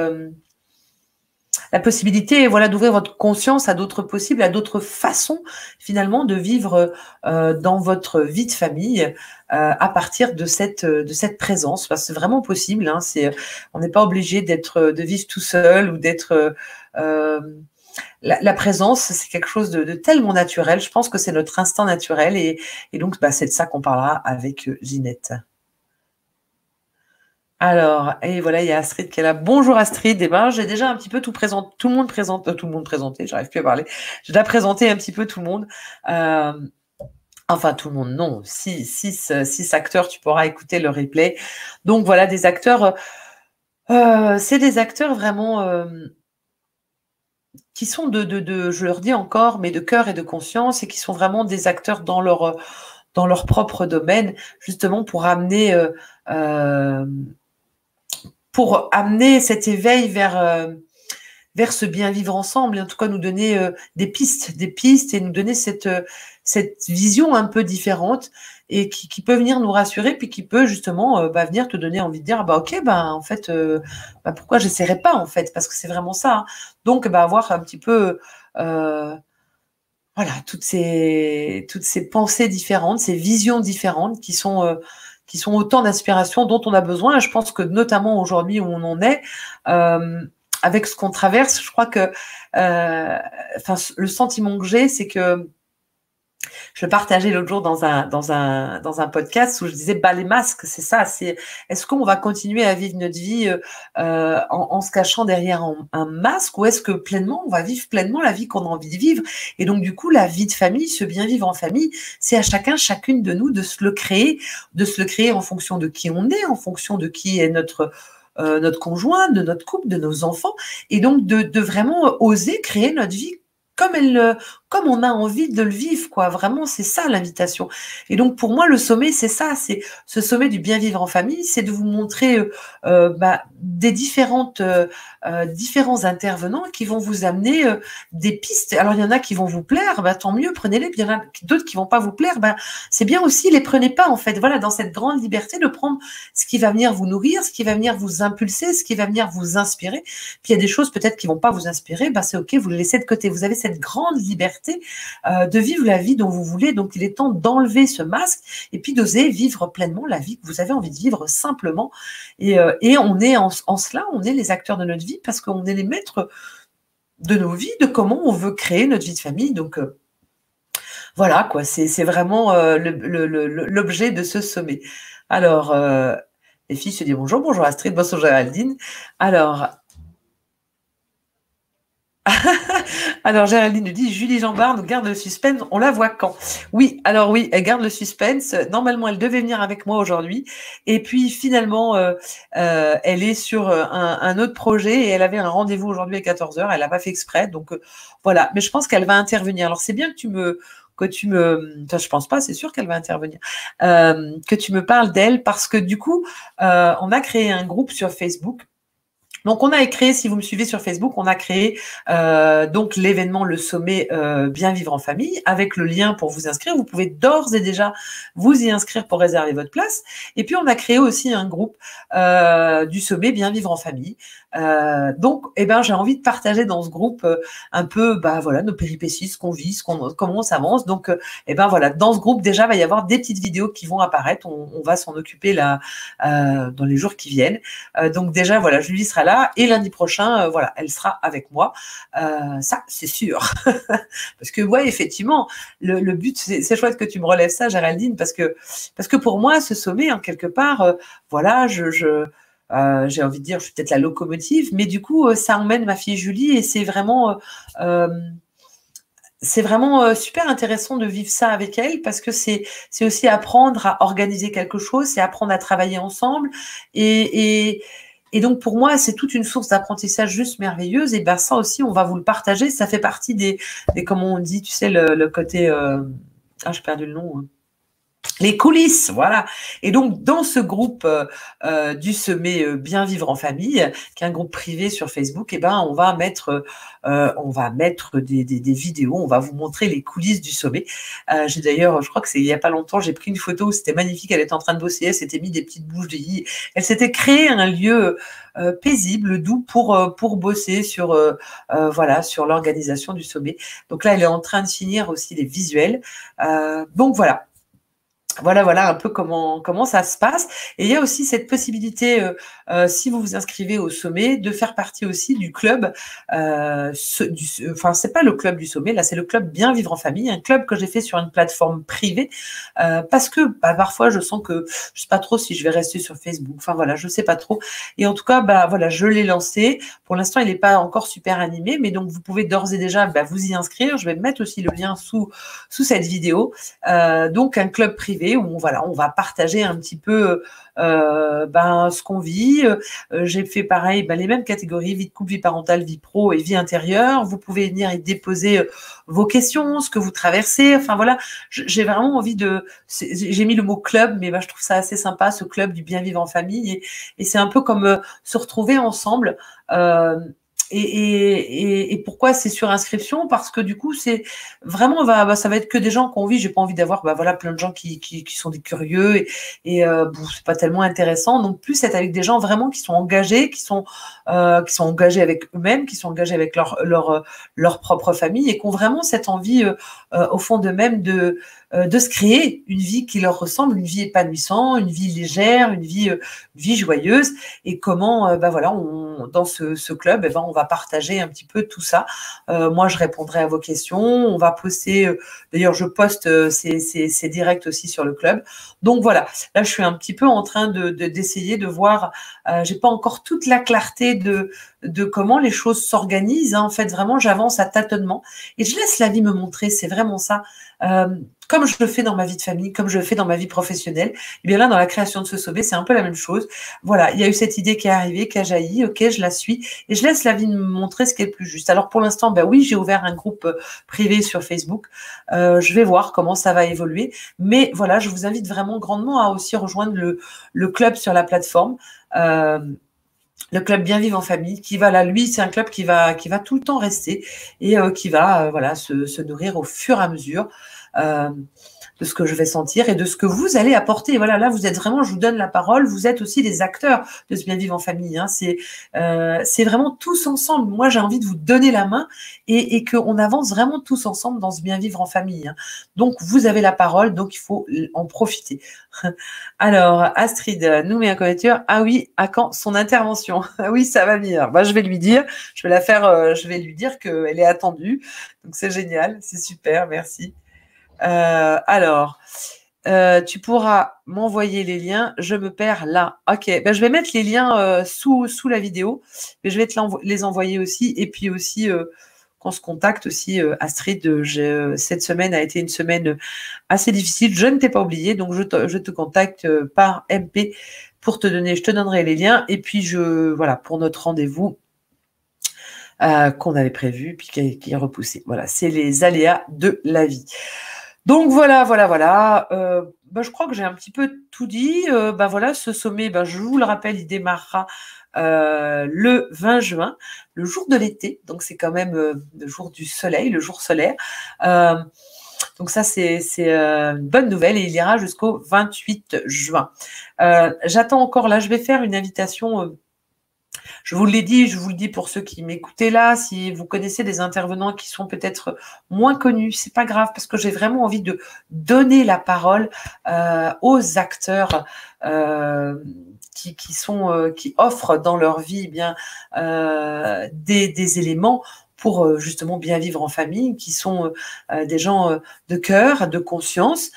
la possibilité, voilà, d'ouvrir votre conscience à d'autres possibles, à d'autres façons finalement de vivre dans votre vie de famille à partir de cette présence. Parce que c'est vraiment possible. Hein, on n'est pas obligé de vivre tout seul ou d'être. La présence, c'est quelque chose de tellement naturel. Je pense que c'est notre instinct naturel et donc c'est de ça qu'on parlera avec Ginette. Alors, et voilà, il y a Astrid qui est là. Bonjour Astrid. Eh ben, j'ai déjà un petit peu tout le monde présenté. J'arrive plus à parler. J'ai déjà présenté un petit peu tout le monde. Enfin, tout le monde, non. 6 acteurs, tu pourras écouter le replay. Donc voilà, des acteurs. C'est des acteurs vraiment qui sont je leur dis encore, mais de cœur et de conscience, et qui sont vraiment des acteurs dans leur propre domaine, justement pour amener cet éveil vers ce bien vivre ensemble, et en tout cas nous donner des pistes et nous donner cette vision un peu différente, et qui peut venir nous rassurer, puis qui peut justement venir te donner envie de dire ok, en fait pourquoi j'essaierais pas, en fait, parce que c'est vraiment ça, hein. Donc avoir un petit peu voilà, toutes ces pensées différentes, ces visions différentes qui sont autant d'inspiration dont on a besoin. Et je pense que notamment aujourd'hui où on en est, avec ce qu'on traverse, je crois que le sentiment que j'ai, c'est que je le partageais l'autre jour dans un podcast où je disais les masques, c'est ça, est-ce qu'on va continuer à vivre notre vie en se cachant derrière un masque, ou est-ce que pleinement on va vivre pleinement la vie qu'on a envie de vivre? Et donc du coup, la vie de famille, ce bien vivre en famille, c'est à chacune de nous de se le créer en fonction de qui on est, en fonction de qui est notre conjoint, de notre couple, de nos enfants, et donc de vraiment oser créer notre vie comme on a envie de le vivre, quoi. Vraiment, c'est ça l'invitation. Et donc pour moi, le sommet, c'est ça, c'est ce sommet du bien vivre en famille, c'est de vous montrer des différents intervenants qui vont vous amener des pistes. Alors il y en a qui vont vous plaire, tant mieux, prenez-les. Puis il y en a d'autres qui vont pas vous plaire, c'est bien aussi, les prenez pas, en fait. Voilà, dans cette grande liberté de prendre ce qui va venir vous nourrir, ce qui va venir vous impulser, ce qui va venir vous inspirer. Puis il y a des choses peut-être qui vont pas vous inspirer, c'est ok, vous le laissez de côté. Vous avez cette grande liberté de vivre la vie dont vous voulez. Donc il est temps d'enlever ce masque et puis d'oser vivre pleinement la vie que vous avez envie de vivre simplement. Et on est en cela, on est les acteurs de notre vie, parce qu'on est les maîtres de nos vies, de comment on veut créer notre vie de famille. Donc voilà, quoi, c'est vraiment l'objet de ce sommet. Alors, les filles se disent bonjour Astrid, bonjour Géraldine. Alors, Géraldine nous dit, Julie Jambard nous garde le suspense, on la voit quand? Oui, alors oui, elle garde le suspense. Normalement, elle devait venir avec moi aujourd'hui. Et puis, finalement, elle est sur un autre projet, et elle avait un rendez-vous aujourd'hui à 14h. Elle n'a pas fait exprès. Donc, voilà. Mais je pense qu'elle va intervenir. Alors, c'est bien que je pense pas, c'est sûr qu'elle va intervenir, que tu me parles d'elle, parce que du coup, on a créé un groupe sur Facebook. Donc, on a créé, si vous me suivez sur Facebook, on a créé donc l'événement, le sommet Bien vivre en famille, avec le lien pour vous inscrire. Vous pouvez d'ores et déjà vous y inscrire pour réserver votre place. Et puis, on a créé aussi un groupe du sommet Bien vivre en famille. Donc, j'ai envie de partager dans ce groupe un peu, voilà, nos péripéties, ce qu'on vit, comment on s'avance. Donc, voilà, dans ce groupe, déjà, il va y avoir des petites vidéos qui vont apparaître. On va s'en occuper là dans les jours qui viennent. Donc, déjà, voilà, Julie sera là. Et lundi prochain, voilà, elle sera avec moi. Ça, c'est sûr. Parce que, ouais, effectivement, le but, c'est chouette que tu me relèves ça, Géraldine, parce que pour moi, ce sommet, en quelque part, voilà, j'ai envie de dire, je suis peut-être la locomotive, mais du coup, ça emmène ma fille Julie, et c'est vraiment super intéressant de vivre ça avec elle, parce que c'est aussi apprendre à organiser quelque chose, c'est apprendre à travailler ensemble, et donc, pour moi, c'est toute une source d'apprentissage juste merveilleuse. Et ça aussi, on va vous le partager. Ça fait partie des comment on dit, tu sais, le côté... j'ai perdu le nom. Les coulisses, voilà. Et donc, dans ce groupe du sommet Bien vivre en famille, qui est un groupe privé sur Facebook, on va mettre des vidéos, on va vous montrer les coulisses du sommet. J'ai d'ailleurs, je crois que c'est il n'y a pas longtemps, j'ai pris une photo où c'était magnifique, elle était en train de bosser, elle s'était mis des petites bouches de yi, elle s'était créé un lieu paisible, doux pour bosser sur sur l'organisation du sommet. Donc là, elle est en train de finir aussi les visuels. Donc voilà. Voilà un peu comment ça se passe. Et il y a aussi cette possibilité, si vous vous inscrivez au sommet, de faire partie aussi du club. C'est pas le club du sommet, là, c'est le club Bien vivre en famille, un club que j'ai fait sur une plateforme privée, parce que parfois je sens que je sais pas trop si je vais rester sur Facebook. Enfin voilà, je sais pas trop. Et en tout cas, voilà, je l'ai lancé. Pour l'instant, il n'est pas encore super animé, mais donc vous pouvez d'ores et déjà vous y inscrire. Je vais mettre aussi le lien sous cette vidéo. Donc un club privé privé où on va partager un petit peu ce qu'on vit. J'ai fait pareil, les mêmes catégories, vie de couple, vie parentale, vie pro et vie intérieure. Vous pouvez venir y déposer vos questions, ce que vous traversez. Enfin voilà, j'ai vraiment envie j'ai mis le mot club, mais je trouve ça assez sympa, ce club du bien vivre en famille. Et c'est un peu comme se retrouver ensemble. Et pourquoi c'est sur inscription? Parce que du coup, c'est vraiment, ça va être que des gens qui ont envie. J'ai pas envie d'avoir, plein de gens qui sont des curieux c'est pas tellement intéressant. Donc plus être avec des gens vraiment qui sont engagés, qui sont engagés avec eux-mêmes, qui sont engagés avec leur propre famille et qui ont vraiment cette envie au fond d'eux-mêmes de se créer une vie qui leur ressemble, une vie épanouissante, une vie légère, une vie joyeuse. Et comment, dans ce club, on va partager un petit peu tout ça. Moi, je répondrai à vos questions. On va poster, d'ailleurs, je poste ces directs aussi sur le club. Donc voilà, là, je suis un petit peu en train d'essayer de voir. J'ai pas encore toute la clarté de comment les choses s'organisent. En fait, vraiment, j'avance à tâtonnement et je laisse la vie me montrer. C'est vraiment ça. Comme je le fais dans ma vie de famille, comme je le fais dans ma vie professionnelle, et bien là, dans la création de ce sommet, c'est un peu la même chose. Voilà, il y a eu cette idée qui est arrivée, qui a jailli, ok, je la suis, et je laisse la vie me montrer ce qui est le plus juste. Alors pour l'instant, oui, j'ai ouvert un groupe privé sur Facebook. Je vais voir comment ça va évoluer, mais voilà, je vous invite vraiment grandement à aussi rejoindre le club sur la plateforme. Le club Bien Vivre en Famille, qui va là, lui, c'est un club qui va tout le temps rester et qui va se nourrir au fur et à mesure de ce que je vais sentir et de ce que vous allez apporter. Voilà, là, vous êtes vraiment, je vous donne la parole, vous êtes aussi les acteurs de ce Bien Vivre en Famille. Hein. C'est vraiment tous ensemble. Moi, j'ai envie de vous donner la main et qu'on avance vraiment tous ensemble dans ce Bien Vivre en Famille. Hein. Donc, vous avez la parole, donc il faut en profiter. Alors, Astrid nous met un commentaire. Ah oui, à quand son intervention? Ah oui, ça va venir. Je vais lui dire, je vais lui dire qu'elle est attendue. Donc, c'est génial, c'est super, merci. Alors, tu pourras m'envoyer les liens. Je me perds là. Ok, je vais mettre les liens sous la vidéo, mais je vais te les envoyer aussi. Et puis aussi, qu'on se contacte aussi, Astrid. Cette semaine a été une semaine assez difficile. Je ne t'ai pas oublié, donc je te contacte par MP pour je te donnerai les liens. Et puis pour notre rendez-vous qu'on avait prévu, puis qui est repoussé. Voilà, c'est les aléas de la vie. Donc voilà. Je crois que j'ai un petit peu tout dit. Ce sommet, je vous le rappelle, il démarrera le 20 juin, le jour de l'été. Donc c'est quand même le jour du soleil, le jour solaire. Donc ça, c'est une bonne nouvelle et il ira jusqu'au 28 juin. J'attends encore, là, je vais faire une invitation. Je vous l'ai dit, je vous le dis pour ceux qui m'écoutaient là, si vous connaissez des intervenants qui sont peut-être moins connus, c'est pas grave parce que j'ai vraiment envie de donner la parole aux acteurs qui offrent dans leur vie des éléments pour justement bien vivre en famille, qui sont des gens de cœur, de conscience,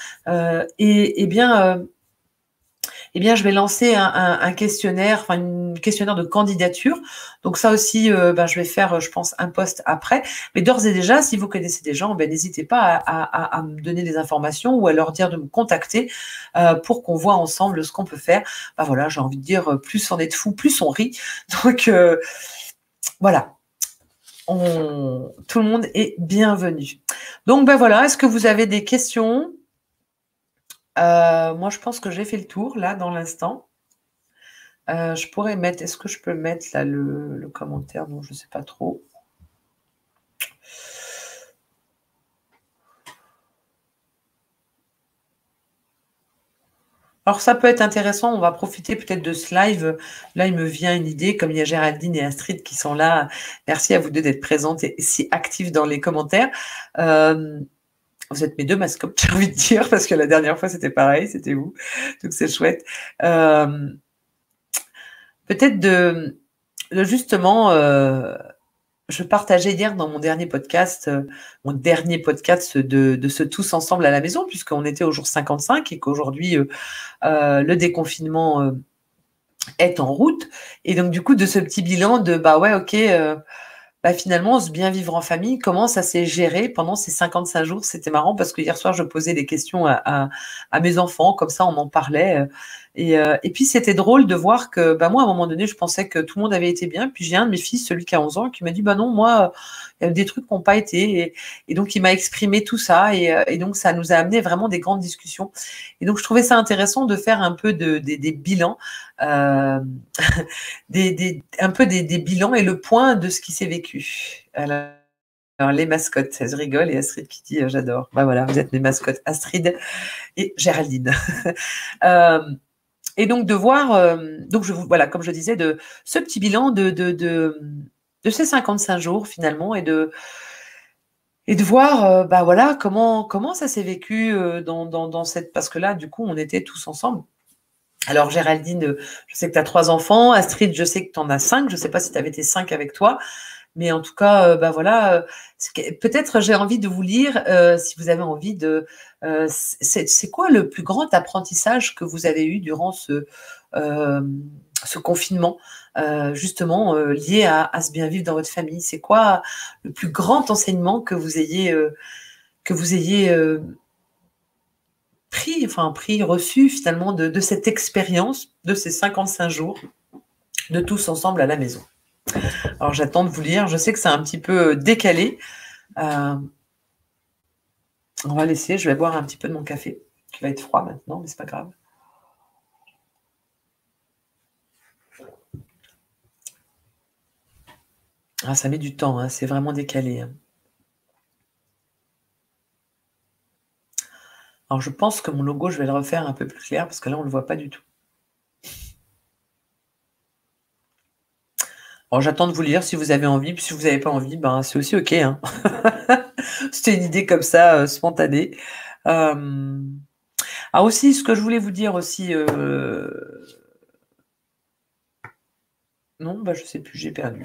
je vais lancer un questionnaire, un questionnaire de candidature. Donc ça aussi, je vais faire, je pense, un post après. Mais d'ores et déjà, si vous connaissez des gens, n'hésitez pas à me donner des informations ou à leur dire de me contacter pour qu'on voit ensemble ce qu'on peut faire. J'ai envie de dire, plus on est de fous, plus on rit. Donc voilà. Tout le monde est bienvenu. Donc est-ce que vous avez des questions ? Moi, je pense que j'ai fait le tour, là, dans l'instant. Je pourrais mettre... Est-ce que je peux mettre, là, le commentaire? Non, je ne sais pas trop. Alors, ça peut être intéressant. On va profiter peut-être de ce live. Là, il me vient une idée, comme il y a Géraldine et Astrid qui sont là. Merci à vous deux d'être présentes et si actives dans les commentaires. Vous êtes mes deux mascottes, j'ai envie de dire, parce que la dernière fois, c'était pareil, c'était vous. Donc, c'est chouette. Peut-être justement, je partageais hier dans mon dernier podcast de ce Tous Ensemble à la maison, puisqu'on était au jour 55 et qu'aujourd'hui, le déconfinement est en route. Et donc, du coup, de ce petit bilan de, bah, finalement, ce bien vivre en famille, comment ça s'est géré pendant ces 55 jours? C'était marrant parce que hier soir, je posais des questions à mes enfants, comme ça, on en parlait. Et puis, c'était drôle de voir que bah, moi, à un moment donné, je pensais que tout le monde avait été bien. Puis j'ai un de mes fils, celui qui a 11 ans, qui m'a dit, bah non, moi, il y a des trucs qui n'ont pas été. Et donc, il m'a exprimé tout ça. Et donc, ça nous a amené vraiment des grandes discussions. Et donc, je trouvais ça intéressant de faire un peu des bilans. Euh, un peu des bilans et le point de ce qui s'est vécu. Alors, les mascottes, elles rigolent et Astrid qui dit j'adore. Ben voilà, vous êtes mes mascottes, Astrid et Géraldine. Et donc de voir, donc voilà, comme je disais, de ce petit bilan de ces 55 jours finalement et de voir bah voilà comment ça s'est vécu dans cette, parce que là du coup on était tous ensemble. Alors Géraldine, je sais que tu as 3 enfants. Astrid, je sais que tu en as 5. Je ne sais pas si tu avais tes 5 avec toi. Mais en tout cas, bah voilà, peut-être j'ai envie de vous lire, si vous avez envie de... c'est quoi le plus grand apprentissage que vous avez eu durant ce confinement, justement, lié à ce bien vivre dans votre famille? C'est quoi le plus grand enseignement que vous ayez reçu finalement de cette expérience, de ces 55 jours, de tous ensemble à la maison? Alors j'attends de vous lire, je sais que c'est un petit peu décalé. On va laisser, je vais boire un petit peu de mon café, qui va être froid maintenant, mais c'est pas grave. Ah, ça met du temps, hein, c'est vraiment décalé. Hein. Alors, je pense que mon logo, je vais le refaire un peu plus clair parce que là, on ne le voit pas du tout. Alors, j'attends de vous lire si vous avez envie. Puis si vous n'avez pas envie, ben, c'est aussi OK. Hein. C'était une idée comme ça, spontanée. Ah, aussi, ce que je voulais vous dire aussi... Non, bah, je ne sais plus, j'ai perdu.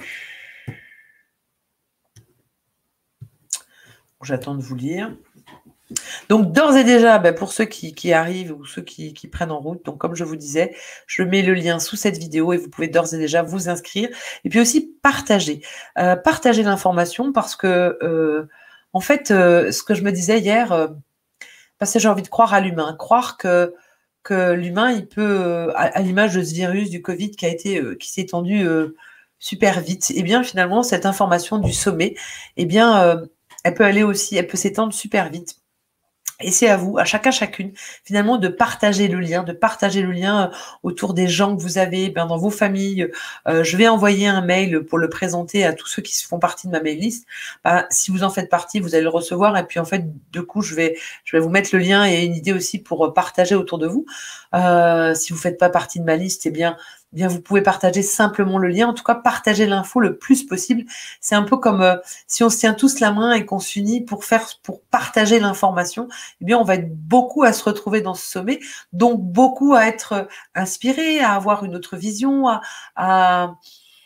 J'attends de vous lire. Donc, d'ores et déjà, pour ceux qui arrivent ou ceux qui prennent en route, donc comme je vous disais, je mets le lien sous cette vidéo et vous pouvez d'ores et déjà vous inscrire. Et puis aussi partager. Partager l'information parce que, en fait, ce que je me disais hier, parce que j'ai envie de croire à l'humain, croire que l'humain, il peut, à l'image de ce virus, du Covid qui s'est étendu super vite, et bien finalement, cette information du sommet, eh bien, elle peut aller aussi, elle peut s'étendre super vite. Et c'est à vous, à chacune, finalement, de partager le lien autour des gens que vous avez, dans vos familles. Je vais envoyer un mail pour le présenter à tous ceux qui font partie de ma mail list. Si vous en faites partie, vous allez le recevoir. Et puis, en fait, de coup, je vais vous mettre le lien et une idée aussi pour partager autour de vous. Si vous ne faites pas partie de ma liste, eh bien, vous pouvez partager simplement le lien. En tout cas, partager l'info le plus possible. C'est un peu comme si on se tient tous la main et qu'on s'unit pour partager l'information. Eh bien, on va être beaucoup à se retrouver dans ce sommet, donc beaucoup à être inspiré, à avoir une autre vision, à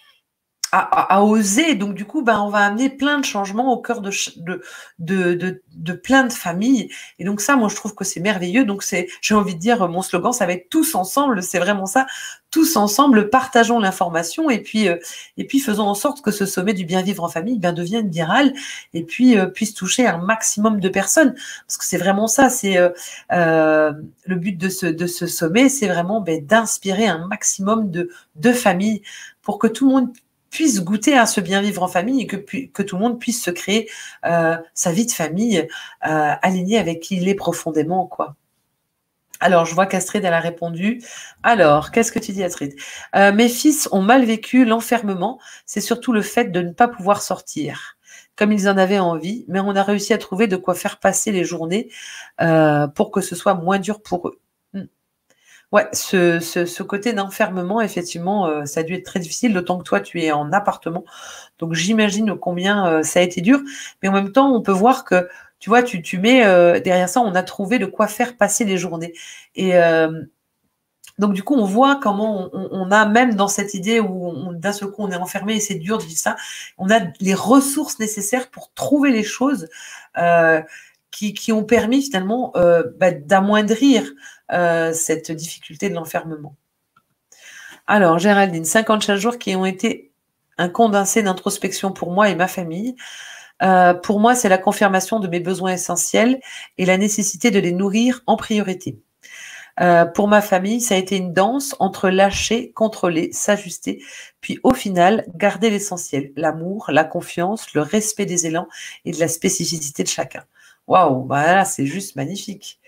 oser. Donc, du coup, on va amener plein de changements au cœur de plein de familles. Et donc, ça, moi, je trouve que c'est merveilleux. Donc, j'ai envie de dire, mon slogan, ça va être tous ensemble. C'est vraiment ça. Tous ensemble, partageons l'information et puis faisons en sorte que ce sommet du bien vivre en famille devienne viral et puis puisse toucher un maximum de personnes. Parce que c'est vraiment ça. C'est le but de ce sommet, c'est vraiment d'inspirer un maximum de familles pour que tout le monde puisse goûter à ce bien vivre en famille et que tout le monde puisse se créer sa vie de famille alignée avec qui il est profondément, quoi. Alors, je vois qu'Astrid, elle a répondu. Alors, qu'est-ce que tu dis, Astrid? Mes fils ont mal vécu l'enfermement. C'est surtout le fait de ne pas pouvoir sortir, comme ils en avaient envie. Mais on a réussi à trouver de quoi faire passer les journées pour que ce soit moins dur pour eux. Ouais, ce côté d'enfermement, effectivement, ça a dû être très difficile, d'autant que toi, tu es en appartement. Donc, j'imagine combien ça a été dur. Mais en même temps, on peut voir que, tu vois, tu mets derrière ça, on a trouvé de quoi faire passer les journées. Et donc, du coup, on voit comment on a, même dans cette idée où d'un seul coup, on est enfermé et c'est dur de vivre ça, on a les ressources nécessaires pour trouver les choses qui ont permis finalement d'amoindrir cette difficulté de l'enfermement. Alors, Géraldine, 55 jours qui ont été un condensé d'introspection pour moi et ma famille. Pour moi, c'est la confirmation de mes besoins essentiels et la nécessité de les nourrir en priorité. Pour ma famille, ça a été une danse entre lâcher, contrôler, s'ajuster, puis au final, garder l'essentiel, l'amour, la confiance, le respect des élans et de la spécificité de chacun. Waouh, bah là, c'est juste magnifique.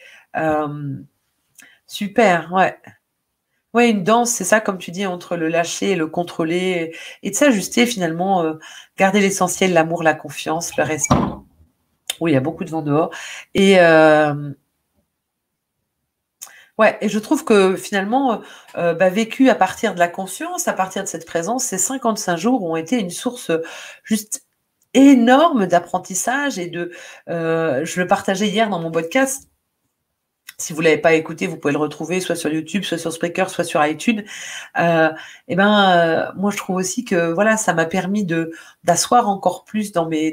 Super, ouais. Ouais, une danse, c'est ça, comme tu dis, entre le lâcher et le contrôler, et de s'ajuster finalement, garder l'essentiel, l'amour, la confiance, le respect. Oui, il y a beaucoup de vent dehors. Et ouais, et je trouve que finalement, vécu à partir de la conscience, à partir de cette présence, ces 55 jours ont été une source juste énorme d'apprentissage et je le partageais hier dans mon podcast. Si vous ne l'avez pas écouté, vous pouvez le retrouver soit sur YouTube, soit sur Spreaker, soit sur iTunes. Moi, je trouve aussi que voilà, ça m'a permis d'asseoir encore plus dans mes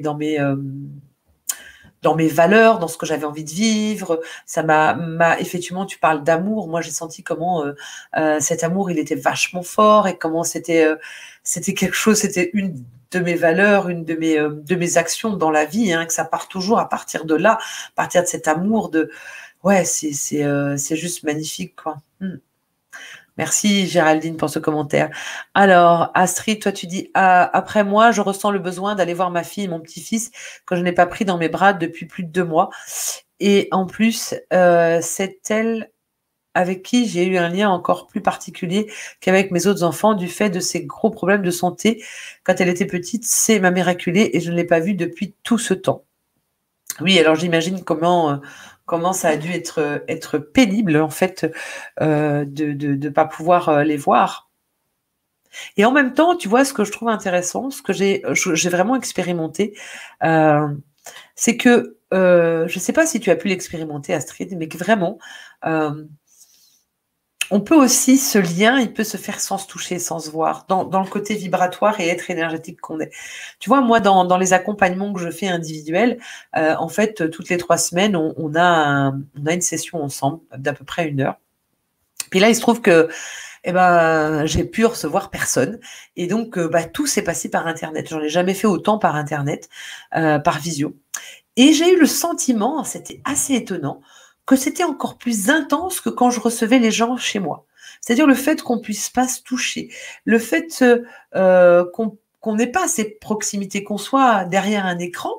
valeurs, dans ce que j'avais envie de vivre. Ça m'a effectivement, tu parles d'amour. Moi, j'ai senti comment cet amour, il était vachement fort et comment c'était quelque chose, c'était une de mes valeurs, une de mes actions dans la vie, hein, que ça part toujours à partir de là, à partir de cet amour ouais, c'est juste magnifique, quoi. Merci Géraldine pour ce commentaire. Alors, Astrid, toi tu dis, après moi, je ressens le besoin d'aller voir ma fille et mon petit-fils que je n'ai pas pris dans mes bras depuis plus de 2 mois. Et en plus, c'est elle avec qui j'ai eu un lien encore plus particulier qu'avec mes autres enfants du fait de ses gros problèmes de santé. Quand elle était petite, c'est m'a miraculée et je ne l'ai pas vue depuis tout ce temps. Oui, alors j'imagine comment ça a dû être pénible en fait de pas pouvoir les voir. Et en même temps, tu vois, ce que je trouve intéressant, ce que j'ai vraiment expérimenté, c'est que je ne sais pas si tu as pu l'expérimenter, Astrid, mais que vraiment, on peut aussi, ce lien, il peut se faire sans se toucher, sans se voir, dans le côté vibratoire et être énergétique qu'on est. Tu vois, moi, dans les accompagnements que je fais individuels, en fait, toutes les 3 semaines, on a une session ensemble d'à peu près 1 heure. Puis là, il se trouve que j'ai pu recevoir personne. Et donc, tout s'est passé par Internet. J'en ai jamais fait autant par Internet, par visio. Et j'ai eu le sentiment, c'était assez étonnant, que c'était encore plus intense que quand je recevais les gens chez moi. C'est-à-dire le fait qu'on puisse pas se toucher, le fait qu'on n'ait pas ces proximités, qu'on soit derrière un écran,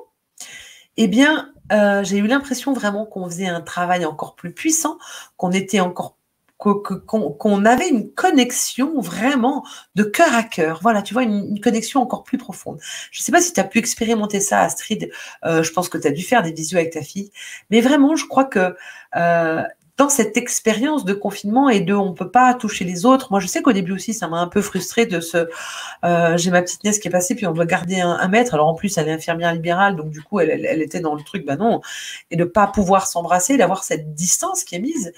j'ai eu l'impression vraiment qu'on faisait un travail encore plus puissant, qu'on était encore qu'on avait une connexion vraiment de cœur à cœur. Voilà, tu vois, une connexion encore plus profonde. Je ne sais pas si tu as pu expérimenter ça, Astrid. Je pense que tu as dû faire des visios avec ta fille. Mais vraiment, je crois que dans cette expérience de confinement et on ne peut pas toucher les autres, moi, je sais qu'au début aussi, ça m'a un peu frustrée j'ai ma petite nièce qui est passée, puis on doit garder un mètre. Alors en plus, elle est infirmière libérale, donc du coup, elle était dans le truc, non. Et de ne pas pouvoir s'embrasser, d'avoir cette distance qui est mise.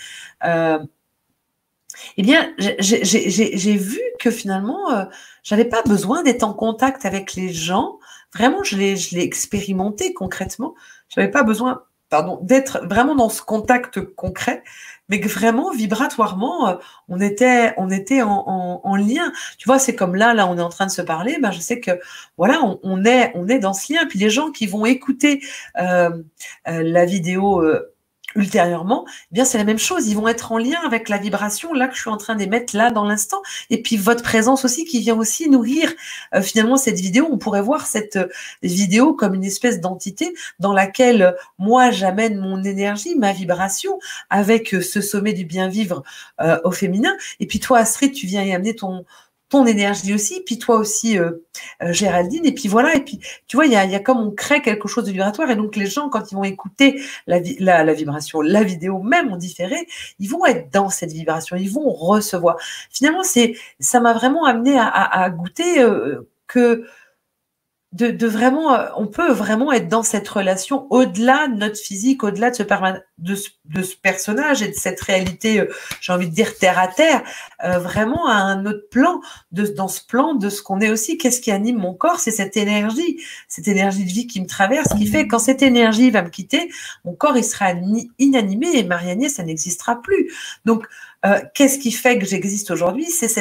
J'ai vu que finalement, j'avais pas besoin d'être en contact avec les gens. Vraiment, je l'ai expérimenté concrètement. J'avais pas besoin, d'être vraiment dans ce contact concret, mais que vraiment vibratoirement, on était en lien. Tu vois, c'est comme là, on est en train de se parler. Je sais que voilà, on est dans ce lien. Puis les gens qui vont écouter la vidéo. Ultérieurement, c'est la même chose. Ils vont être en lien avec la vibration là que je suis en train d'émettre là dans l'instant. Et puis votre présence aussi qui vient aussi nourrir finalement cette vidéo. On pourrait voir cette vidéo comme une espèce d'entité dans laquelle moi j'amène mon énergie, ma vibration avec ce sommet du bien vivre au féminin. Et puis toi, Astrid, tu viens y amener ton énergie aussi, puis toi aussi, Géraldine, et puis voilà, et puis tu vois, il y a comme on crée quelque chose de vibratoire, et donc les gens, quand ils vont écouter la vibration, la vidéo, même en différé, ils vont être dans cette vibration, ils vont recevoir. Finalement, ça m'a vraiment amené à goûter que de vraiment, on peut vraiment être dans cette relation au-delà de notre physique, au-delà de ce personnage et de cette réalité, j'ai envie de dire terre à terre, vraiment à un autre plan, dans ce plan de ce qu'on est aussi. Qu'est-ce qui anime mon corps? C'est cette énergie de vie qui me traverse, qui fait que quand cette énergie va me quitter, mon corps il sera inanimé et Marie-Agnès, ça n'existera plus. Donc, qu'est-ce qui fait que j'existe aujourd'hui? C'est cette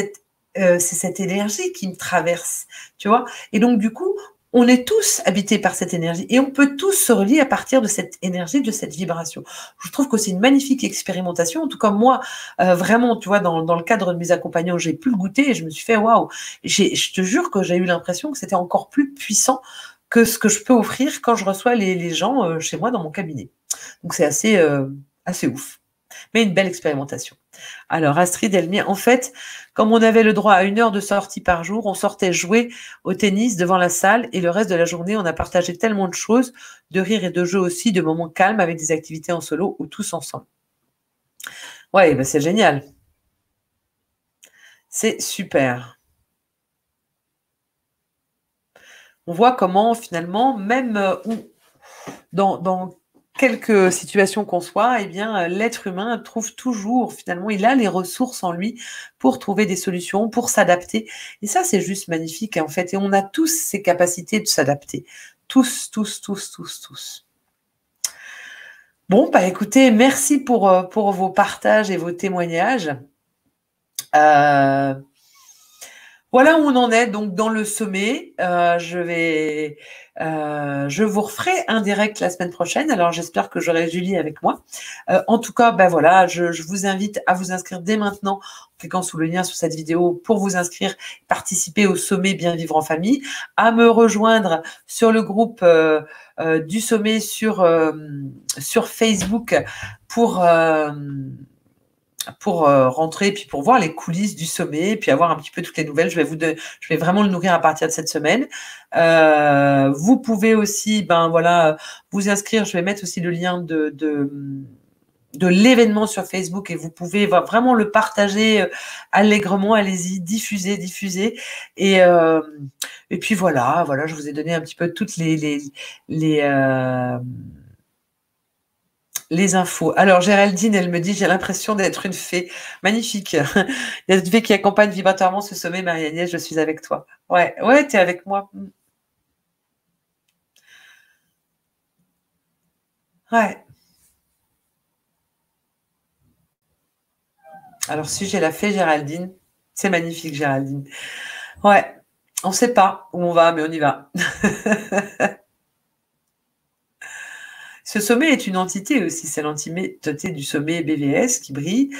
c'est cette énergie qui me traverse, tu vois? Et donc du coup, on est tous habités par cette énergie et on peut tous se relier à partir de cette énergie, de cette vibration. Je trouve que c'est une magnifique expérimentation. En tout cas, moi, vraiment, tu vois, dans le cadre de mes accompagnants, j'ai pu le goûter et je me suis fait: «Waouh!» Je te jure que j'ai eu l'impression que c'était encore plus puissant que ce que je peux offrir quand je reçois les gens, chez moi dans mon cabinet. Donc c'est assez ouf, mais une belle expérimentation. Alors Astrid, elle met, en fait, comme on avait le droit à 1 heure de sortie par jour, on sortait jouer au tennis devant la salle et le reste de la journée, on a partagé tellement de choses, de rire et de jeux aussi, de moments calmes avec des activités en solo ou tous ensemble. Ouais, bah c'est génial. C'est super. On voit comment finalement, même dans quelque situation qu'on soit, eh bien, l'être humain trouve toujours, finalement, il a les ressources en lui pour trouver des solutions, pour s'adapter. Et ça, c'est juste magnifique, en fait. Et on a tous ces capacités de s'adapter. Tous, tous, tous, tous, tous. Bon, bah écoutez, merci pour vos partages et vos témoignages. Voilà où on en est donc dans le sommet. Je vous referai un direct la semaine prochaine. Alors j'espère que j'aurai Julie avec moi. En tout cas, ben voilà, je vous invite à vous inscrire dès maintenant en cliquant sous le lien sous cette vidéo pour vous inscrire, participer au sommet Bien vivre en famille, à me rejoindre sur le groupe du sommet sur Facebook pour rentrer et puis pour voir les coulisses du sommet, puis avoir un petit peu toutes les nouvelles. Je vais vraiment le nourrir à partir de cette semaine. Vous pouvez aussi, vous inscrire. Je vais mettre aussi le lien de l'événement sur Facebook et vous pouvez vraiment le partager allègrement. Allez-y, diffusez. Et puis voilà, je vous ai donné un petit peu toutes les infos. Alors, Géraldine, elle me dit, j'ai l'impression d'être une fée. Magnifique. Il y a une fée qui accompagne vibratoirement ce sommet, Marie-Agnès, je suis avec toi. Ouais, tu es avec moi. Ouais. Alors, si j'ai la fée Géraldine, c'est magnifique, Géraldine. Ouais. On ne sait pas où on va, mais on y va. Ce sommet est une entité aussi, c'est l'entité du sommet BVS qui brille.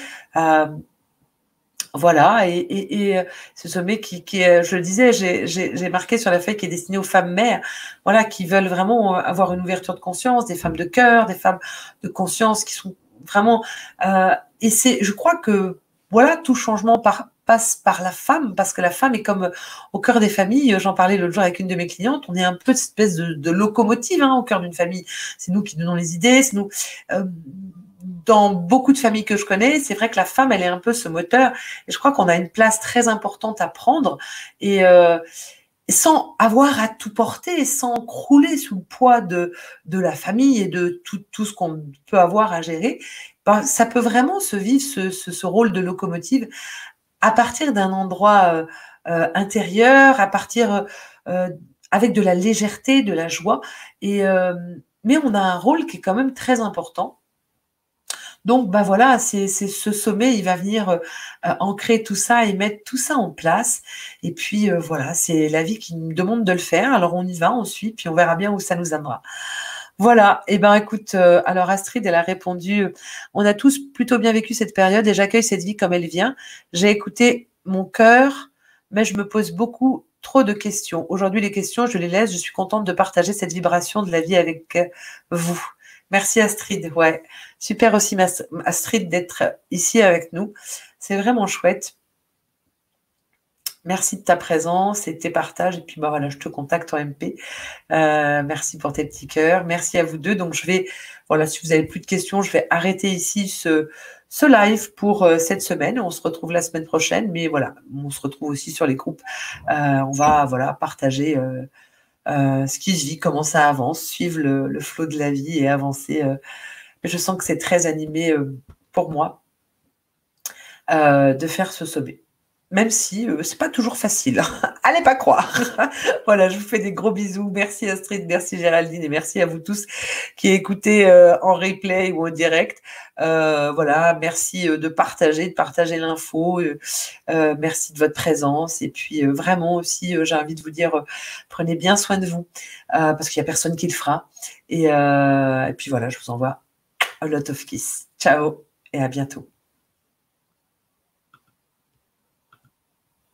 Voilà, et ce sommet qui est, je le disais, j'ai marqué sur la feuille qui est destinée aux femmes mères, voilà, qui veulent vraiment avoir une ouverture de conscience, des femmes de cœur, des femmes de conscience qui sont vraiment. Et je crois que voilà, tout changement passe par la femme, parce que la femme est comme au cœur des familles. J'en parlais l'autre jour avec une de mes clientes. On est un peu cette espèce de locomotive au cœur d'une famille. C'est nous qui donnons les idées, c'est nous. Dans beaucoup de familles que je connais, c'est vrai que la femme, elle est un peu ce moteur. Et je crois qu'on a une place très importante à prendre et sans avoir à tout porter, sans crouler sous le poids de la famille et de tout ce qu'on peut avoir à gérer. Ça peut vraiment se vivre ce rôle de locomotive à partir d'un endroit intérieur, à partir avec de la légèreté, de la joie. Mais on a un rôle qui est quand même très important. Donc, voilà, c'est ce sommet, il va venir ancrer tout ça et mettre tout ça en place. Et puis, voilà, c'est la vie qui nous demande de le faire. Alors, on y va, on suit, puis on verra bien où ça nous amènera. Voilà, et écoute, alors Astrid, elle a répondu, on a tous plutôt bien vécu cette période et j'accueille cette vie comme elle vient. J'ai écouté mon cœur, mais je me pose beaucoup trop de questions. Aujourd'hui, les questions, je les laisse. Je suis contente de partager cette vibration de la vie avec vous. Merci Astrid, ouais. Super aussi Astrid d'être ici avec nous. C'est vraiment chouette. Merci de ta présence et de tes partages. Et puis voilà, je te contacte en MP. Merci pour tes petits cœurs. Merci à vous deux. Donc si vous n'avez plus de questions, je vais arrêter ici ce live pour cette semaine. On se retrouve la semaine prochaine. Mais voilà, on se retrouve aussi sur les groupes. On va partager ce qui se vit, comment ça avance, suivre le flot de la vie et avancer. Je sens que c'est très animé pour moi de faire ce sommet. même si c'est pas toujours facile. Allez pas croire. Voilà, je vous fais des gros bisous. Merci Astrid, merci Géraldine et merci à vous tous qui écoutez en replay ou en direct. Voilà, merci de partager l'info. Merci de votre présence. Et puis vraiment aussi, j'ai envie de vous dire, prenez bien soin de vous parce qu'il n'y a personne qui le fera. Et puis voilà, je vous envoie a lot of kiss. Ciao et à bientôt.